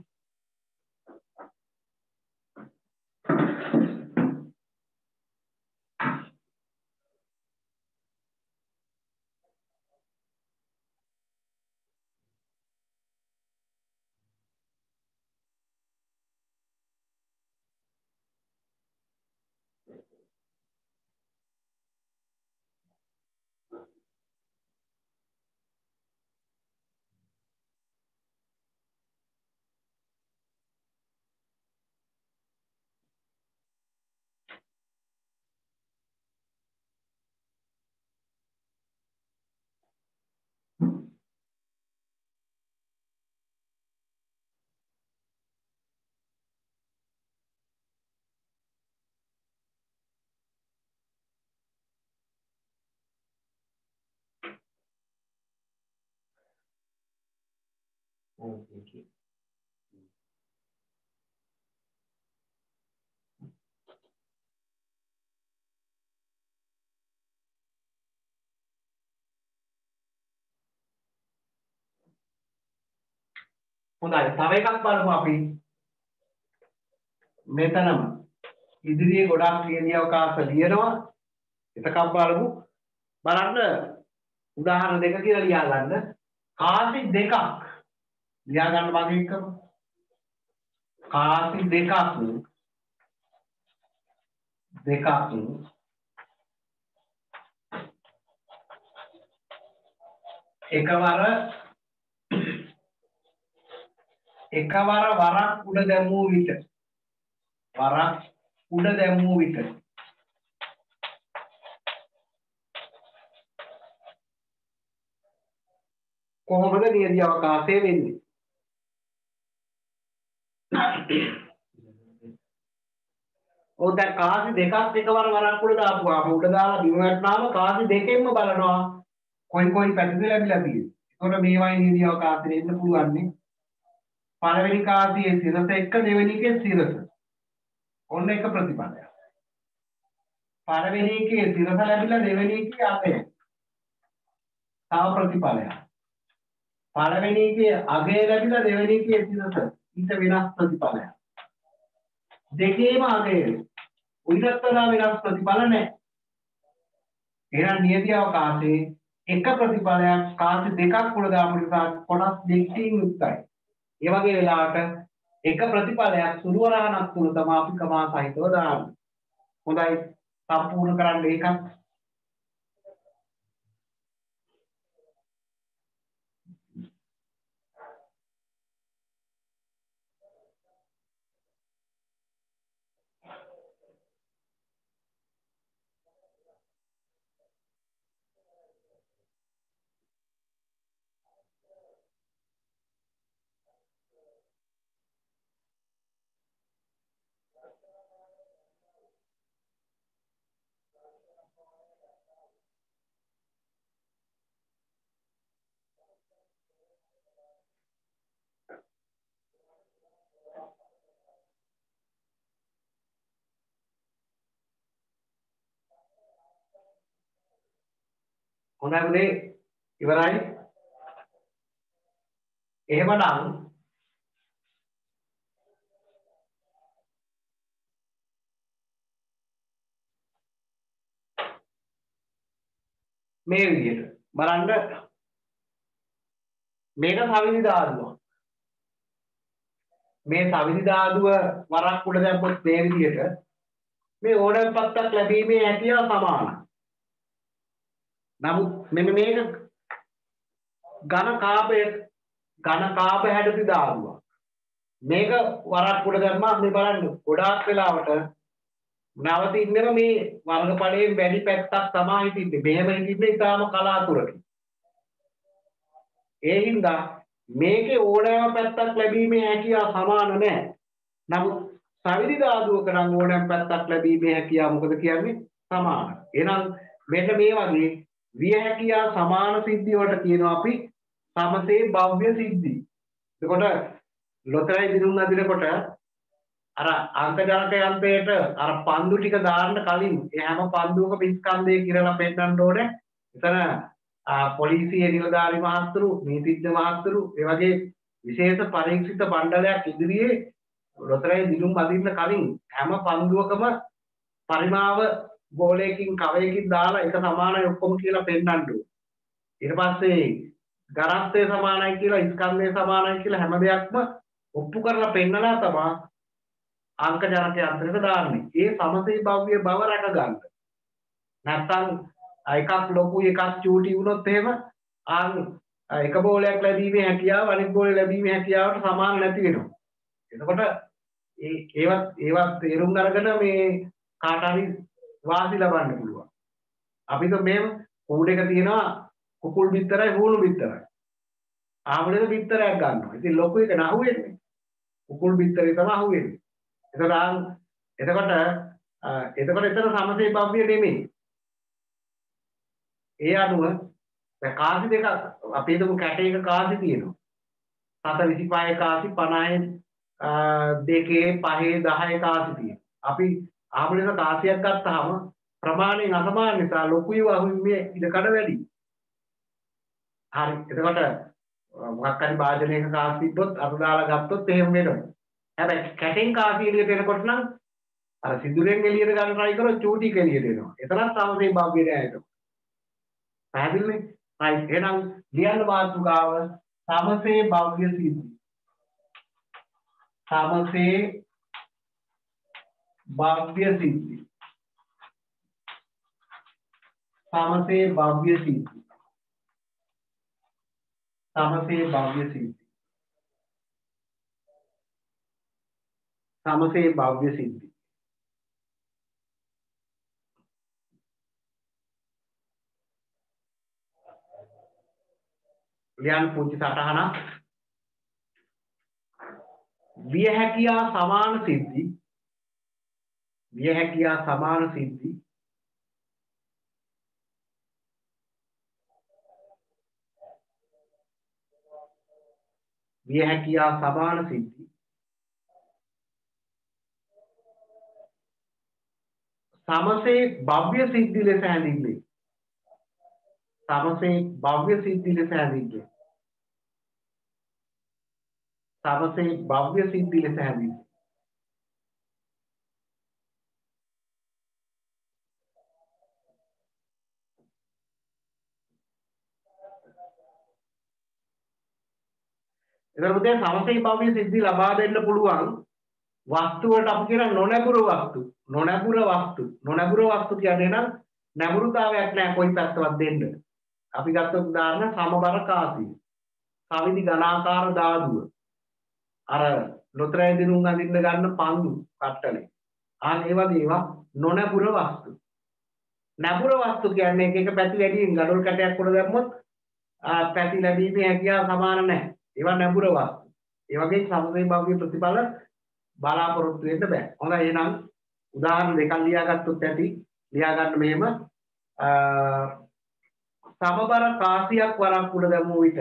Okay. හොඳයි. තව එකක් බලමු අපි. මෙතනම ඉදිරියේ ගොඩක් නියති අවකාශ ලියනවා. එතකම් බලමු. බලන්න උදාහරණ දෙක කියලා ලියා ගන්න. කාසි දෙකක් ලියා ගන්න මගේ එකම. කාසි දෙකක් එකවර වරක් උඩ දැමූ විට කොහොමද නියති අවකාශය වෙන්නේ? ඔය දැන් කාසි දෙකක් එකවර වරක් උඩ දාපුවාම උඩ දාලා බිම වැටුනාම කාසි දෙකෙන්ම බලනවා කොයි පැතිද ලැබිලා තියෙන්නේ. ඒකට මේවයි නියති අවකාශය දෙන්න පුළුවන් නේ. පළවෙනි කාසියේ සිරස එක්ක දෙවෙනි එකේ සිරස. ඔන්න එක ප්‍රතිපලයක්. පළවෙනි එකේ සිරස ලැබිලා දෙවෙනි එකේ අගය. තව ප්‍රතිපලයක්. පළවෙනි එකේ අගය ලැබිලා දෙවෙනි එකේ සිරස. ඊට වෙනස් ප්‍රතිපලයක්. දෙකේම අගය. උඩට වඩා වෙනස් ප්‍රතිපල නැහැ. එහෙනම් නියති අවකාශයේ එක ප්‍රතිපලයක් කාසි දෙකක් උඩ දාපු නිසා කොටස් දෙකකින් යුක්තයි. ඒ වගේ වෙලාවට එක ප්‍රතිපලයක් සුළු වරහණක් තුල තමයි අපි කමා සහිතව දාන්නේ. හොඳයි සම්පූර්ණ කරන්න ඒකත්. හොඳයි උනේ ඉවරයි. එහෙමනම් මේ විදිහට බලන්න මේක සවිදි ධාතුව. මේ සවිදි ධාතුව වරක් උඩ දැම්මොත් මේ විදිහට මේ ඕනෑම පත්තක් ලැබීමේ හැකියාව සමානයි. නමුත් මෙන්න මේක ඝන කාබ හැඩති ධාතුවක්. මේක වරක් උඩ දැම්මා මේ බලන්න ගොඩාක් වෙලාවට නවතින්නම මේ වර්ගඵලයෙන් වැඩි පැත්තක් තමයි හිටින්නේ. මෙහෙම හිටින්නේ ඉතාලම කලාතුරකින්. ඒ හින්දා මේකේ ඕනෑම පැත්තක් ලැබීමේ හැකියාව සමාන නැහැ. නමුත් සවිදි ධාතුවක නම් ඕනෑම පැත්තක් ලැබීමේ හැකියාව මොකද කියන්නේ සමාන. එහෙනම් මෙන්න මේ වගේ විය හැකියා සමාන සිද්ධිය වලට කියනවා අපි සමසේ භව්‍ය සිද්ධි. එතකොට ලොතරැයි දිනුම් අදිනකොට අර අංකජනක යන්ත්‍රයට අර පන්දු ටික දාන්න කලින් ඒ හැම පන්දුවකම ස්කන්ධය කියලා පෙන්නන්න ඕනේ. එතන පොලිසිය නිලධාරි මහත්තුරු නීතිඥ මහත්තුරු ඒ වගේ විශේෂ පරීක්ෂිත මණ්ඩලයක් ඉදිරියේ ලොතරැයි දිනුම් අදින්න කලින් හැම පන්දුවකම පරිමාව ගෝලයකින් කවයකින් දාලා එක සමානයි ඔක්කොම කියලා පෙන්නන්න ඕනේ. ඊට පස්සේ ගණන්තය සමානයි කියලා ස්කන්ධය සමානයි කියලා හැම දෙයක්ම ඔප්පු කරලා පෙන්නලා තමයි අංක ජනක යන්ත්‍රයට දාන්නේ. ඒ සමසේ භව්‍ය බව රැක ගන්න. නැත්තම් එකක් ලොකු එකක් චූටි වුණොත් එහෙම එක බෝලයක් ලැබීමේ හැකියාව අනිත් බෝලේ ලැබීමේ හැකියාවට සමාන නැති වෙනවා. එතකොට ඒවත් තේරුම් අරගෙන මේ කාට හරි වාසි ලබන්න පුළුවන්. අපිට මේ කූඩේක තියෙනවා කුකුල් බිත්තරයි හූණු බිත්තරයි. ආමුලේ බිත්තරයක් ගන්නවා. ඉතින් ලොකු එක නහු වෙන්නේ. කුකුල් බිත්තරේ තමයි අහු වෙන්නේ. එතකොට එතන සමසේ භව්‍ය නෙමෙයි. ඒ අනුව දැන් කාසි දෙක අපි හිතමු කැටයක කාසි තියෙනවා. 7 25 කාසි 50 දෙකේ 5 10 කාසි තියෙනවා. අපි ආමුලේ කාසියක් ගත්තාම ප්‍රමාණයෙන් අසමාන නිසා ලොකුයි වහුන්නේ ඉඩකඩ වැඩි. හරි. එතකොට මොකක් හරි භාජනයක කාසි තිබ්බොත් අතු දාලා ගත්තොත් එහෙම වෙනවා. හැබැයි කැටෙන් කාසි එළියට එනකොට නම් අර සිදුරෙන් එළියට ගන්න try කරොත් චූටි එළියට එනවා. එතරම් සමසේ භව්‍ය නෑ ඒක. පැහැදිලිනේ? right. එහෙනම් ලියන්න මාතෘකාව සමසේ භව්‍ය සිද්ධි. සමසේ භව්‍ය සිද්ධි. සමසේ භව්‍ය සිද්ධි. සමසේ භව්‍ය සිද්ධි. සමසේ භව්‍ය සිද්ධි. ලියන්න පුංචි සටහනක්. විය හැකියා සමාන සිද්ධි. විය හැකියා සමාන සිද්ධි. විය හැකියා සමාන සිද්ධි. සමසේ භව්‍ය සිද්ධි ලෙස හැඳින්වේ. සමසේ භව්‍ය සිද්ධි ලෙස හැඳින්වේ. සමසේ භව්‍ය සිද්ධි ලෙස හැඳින්වේ. එතකොට දැන් සමසේ භව්‍ය සිද්ධි ලබා දෙන්න පුළුවන් වස්තු වලට අපි කියන නොනැඹුරු වස්තු. නොනැඹුරු වස්තු කියන්නේ නම් නැඹුරුතාවයක් නැහැ කොයි පැත්තවත් දෙන්න. අපි ගත්තොත් උදාහරණ සමබර කාසිය. සවිදි ඝනාකාර ධාතුව. අර ලොතරැයි දිනුම් අඳින්න ගන්න පන්දු කට්ටලේ. ඒ වගේ ඒවා නොනැඹුර වස්තු. නැඹුර වස්තු කියන්නේ එක පැති වැඩියෙන් ගඩොල් කැටයක් උඩ දැම්මොත් පැති ලැබීමේ හැකියාව සමාන නැහැ. ඒවා නැඹුර වස්තු. ඒ වගේ සමසේ භව්‍ය ප්‍රතිඵල බලාපොරොත්තු වෙන්න බෑ. හොඳයි එහෙනම් උදාහරණ දෙකක් ලියාගත්තොත් ඇති. ලියා ගන්න මෙහෙම සමබර කාසියක් වරක් උඩ දැමුව විට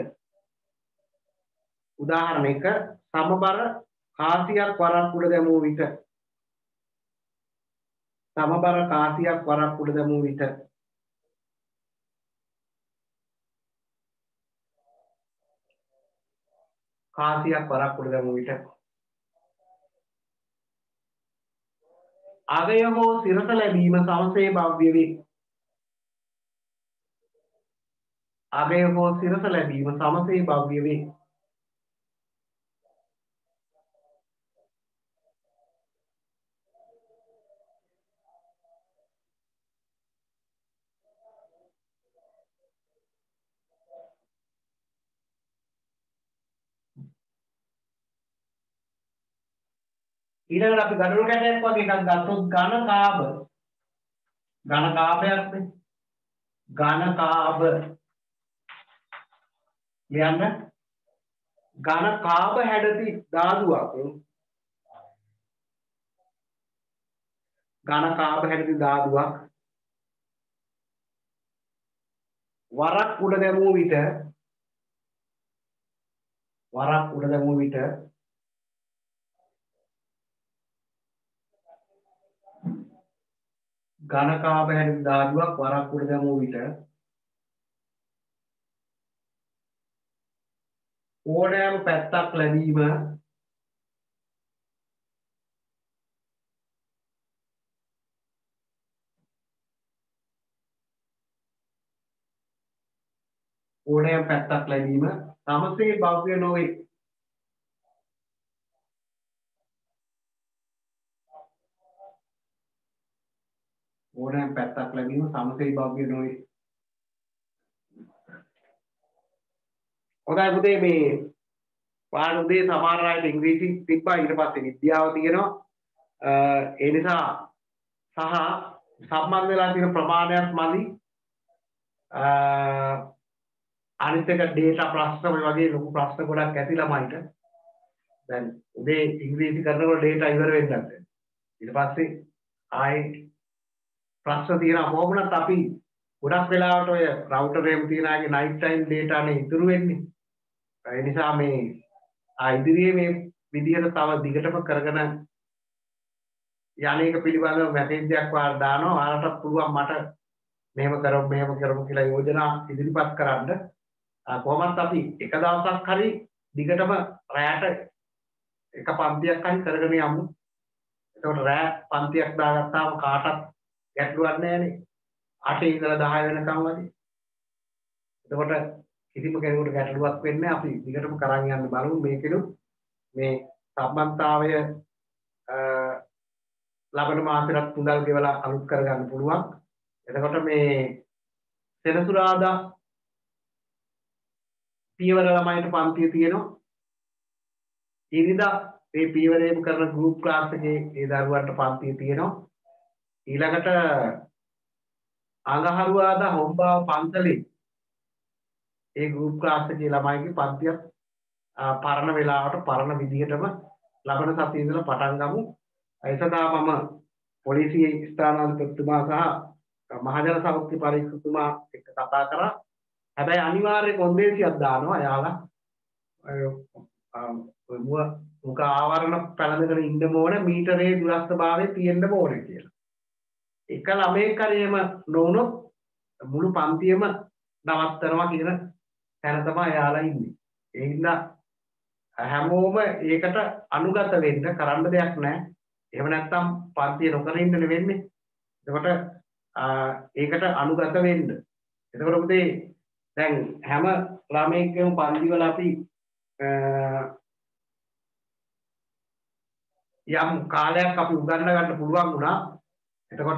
උදාහරණ 1 සමබර කාසියක් වරක් උඩ දැමුව විට සමබර කාසියක් වරක් උඩ දැමුව විට කාසියක් වරක් උඩ දැමුව විට අගය හෝ සිරස ලැබීම සමසේ භව්‍ය වේ. අගය හෝ සිරස ලැබීම සමසේ භව්‍ය වේ. ඊළඟට අපි ගඩොල් කැටයක් වගේ එකක් ගත්තොත් ඝන කාබ. ඝන කාබයක්නේ. ඝන කාබ. ලියන්න. ඝන කාබ හැඩති ධාතුවක්. ඝන කාබ හැඩති ධාතුවක් වරක් උඩ දැමුව විට ඝන කාබ හැඩති ධාතුවක් වරක් උඩ දැමුව විට ඕනෑම පැත්තක් ලැබීම සමසේ භව්‍ය නොවේ. ඕනෑම පැත්තක් ලැබීම සමසේ භව්‍ය නොවේ. හොඳයි පුතේ මේ පාඩු දෙක සමහර අයට ඉංග්‍රීසි තිබ්බා ඊට පස්සේ විද්‍යාව තියෙනවා. ඒ නිසා සහ සම්බන්ධ වෙලා තියෙන ප්‍රමාණයක් මදි. අනිත් එක ඩේටා ප්‍රශ්න වගේ ලොකු ප්‍රශ්න ගොඩක් ඇති ළමයිට. දැන් උදේ ඉංග්‍රීසි කරනකොට ඩේටා ඉවර වෙන්නත් බැහැ. ඊට පස්සේ ආයේ ප්‍රශ්න තියෙනවා කොහොමවත් අපි ගොඩක් වෙලාවට ඔය රවුටර් එකේ තියෙනාගේ නයිට් ටයිම් ඩේටා නේ ඉතුරු වෙන්නේ. ඒ නිසා මේ ඉදිරියේ මේ විදියට තව දිගටම කරගෙන යන්නේක පිළිබඳව මැසේජ් එකක් වාර දානවා. ඔයාලටත් පුළුවන් මට මෙහෙම කරමු කියලා යෝජනා ඉදිරිපත් කරන්න. කොහොමත් අපි එක දවසක් හරි දිගටම රැයට එක පන්තියක් හරි කරගෙන යමු. එතකොට රැය පන්තියක් දාගත්තාම කාටත් ගැටලුවක් නැහැනේ. 8 ඉඳලා 10 වෙනකම් වගේ. එතකොට කිසිම කෙනෙකුට ගැටලුවක් වෙන්නේ නැහැ. අපි දිගටම කරන් යන්න බලමු. මේකෙනුත් මේ සම්බන්ධතාවය ලබන මාසෙට මුදල් ගෙවලා අලුත් කරගන්න පුළුවන්. එතකොට මේ සෙනසුරාදා පියවර ළමයිට පන්තිය තියෙනවා. ඉරිදා මේ පියවරේම කරන ගෲප් ක්ලාස් එකේ ඒ දරුවන්ට පන්තිය තියෙනවා. ඊළඟට අඟහරුවාදා හොම්බාව පන්සලේ ඒ ගෲප් ක්ලාස් එකේ ළමයිගේ පන්තියක් පරණ වෙලාවට පරණ විදිහටම ලබන සතියේ ඉඳලා පටන් ගමු. ඒ සඳහා මම පොලිසියේ ස්ථානාධිපතිතුමා සහ මහජන සෞඛ්‍ය පරීක්ෂකතුමා එක්ක කතා කරා. හැබැයි අනිවාර්ය කොන්දේසියක් දානවා එයාලා මුඛ ආවරණ පැළඳගෙන ඉන්න ඕන මීටරේ දුරස්ථභාවය තියෙන්න ඕනේ කියලා. එක ළමයෙක් හරි එහෙම නොවුනොත් මුළු පන්තියම නවත්තනවා කියන තැන තමයි එයාලා ඉන්නේ. ඒ හින්දා හැමෝම ඒකට අනුගත වෙන්න කරන්න දෙයක් නැහැ. එහෙම නැත්නම් පන්තිය නොකර ඉන්න වෙන්නේ. එතකොට ඒකට අනුගත වෙන්න. එතකොට පුතේ දැන් හැම ළමයෙක්ගේම පන්තිවල අපි යම් කාලයක් අපි උගන්ව ගන්න පුළුවන් වුණා. එතකොට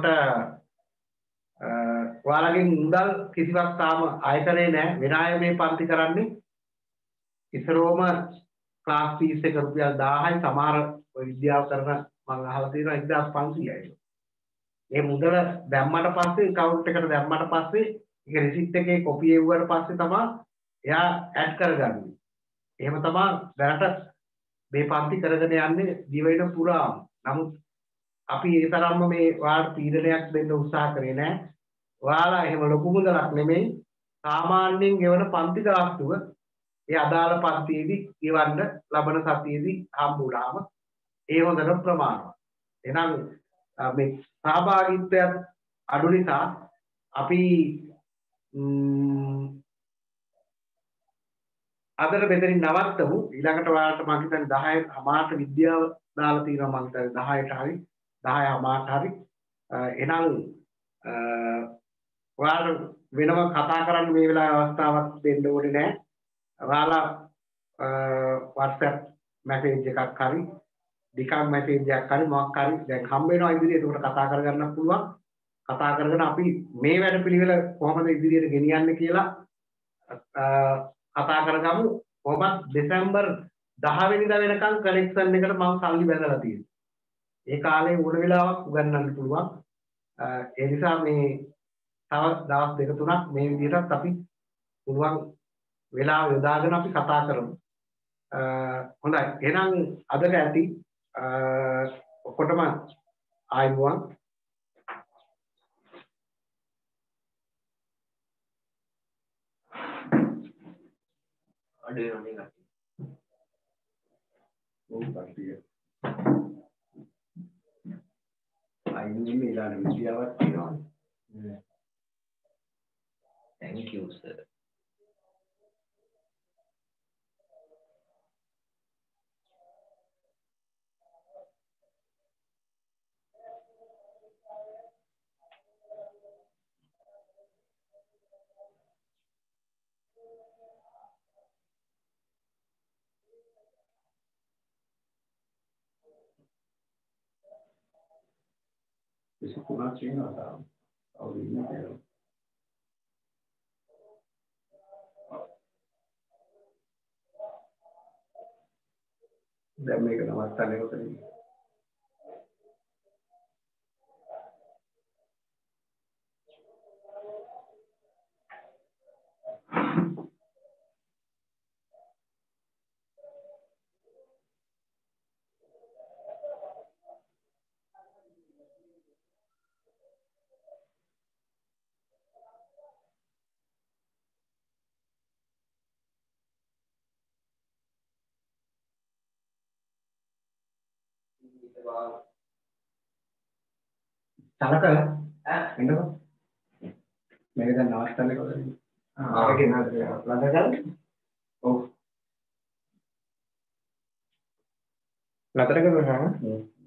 ඔයාලගෙන් මුදල් කිසිවක් තාම අය කරේ නැහැ. වෙන අය මේ පන්ති කරන්නේ ඉස්සරෝම ක්ලාස් ෆීස් එක රුපියල් 1000යි. සමහර විද්‍යාව කරන මම අහලා තියෙනවා 1500යි. මේ මුදල දැම්මට පස්සේ account එකට දැම්මට පස්සේ ඒක receipt එකේ copy එවුවට පස්සේ තමයි එයා add කරගන්නේ. එහෙම තමයි දැනට මේ පන්ති කරගෙන යන්නේ දිවෙන පුරාම. නමුත් අපි ඒ තරම්ම මේ ඔයාලට පීඩනයක් දෙන්න උත්සාහ කරේ නැහැ. ඔයාලා එහෙම ලොකු මුදලක් නෙමෙයි. සාමාන්‍යයෙන් ගෙවන පන්ති ගාස්තුව ඒ අදාළ පන්තියේදී ගෙවන්න ලබන සතියේදී හම්බුනාම ඒ හොඳට ප්‍රමාණවත්. එහෙනම් මේ සහභාගීත්වයක් අඩු නිසා අපි අදට මෙතනින් නවත්තමු. ඊළඟට ඔයාලට මම හිතන්නේ 10 හමාරට විද්‍යාව දාලා තියෙනවා. මම හිතන්නේ 10ට හරි 10 හමාරට හරි. එහෙනම් ඔයාලට වෙනම කතා කරන්න මේ වෙලාවේ අවස්ථාවක් දෙන්න ඕනේ නැහැ. ඔයාලා WhatsApp මැසේජ් එකක් හරි ඩිකම් මැසේජ් එකක් හරි මොකක් හරි දැන් හම්බ වෙනවා ඉදිරියට. ඒකට කතා කරගන්න පුළුවන්. කතා කරගෙන අපි මේ වැඩ පිළිවෙල කොහොමද ඉදිරියට ගෙනියන්නේ කියලා කතා කරගමු. කොහොමද දෙසැම්බර් 10 වෙනිදා වෙනකන් කලෙක්ෂන් එකට මම සල්ලි බැඳලා තියෙනවා. ඒ කාලේ ඕන වෙලාවක් උගන්වන්න පුළුවන්. ඒ නිසා මේ තව දවස් දෙක තුනක් මේ විදිහටත් අපි පුළුවන් වෙලාව යොදාගෙන අපි කතා කරමු. හොඳයි. එහෙනම් අදට ඇති ඔක්කොටම ආයුබෝවන්. ada yang negatif. Oh, pasti ya. Ini milan siapa sih? Thank you, sir. Isso por nós tinha nada. Alguém deu. Deve me ganhar mais tarde eu tenho. Salah kan? Enggak. Mereka nawas tadi kalau ini. Gimana sih? Lantai kan? Oh. Lantai kan bersama?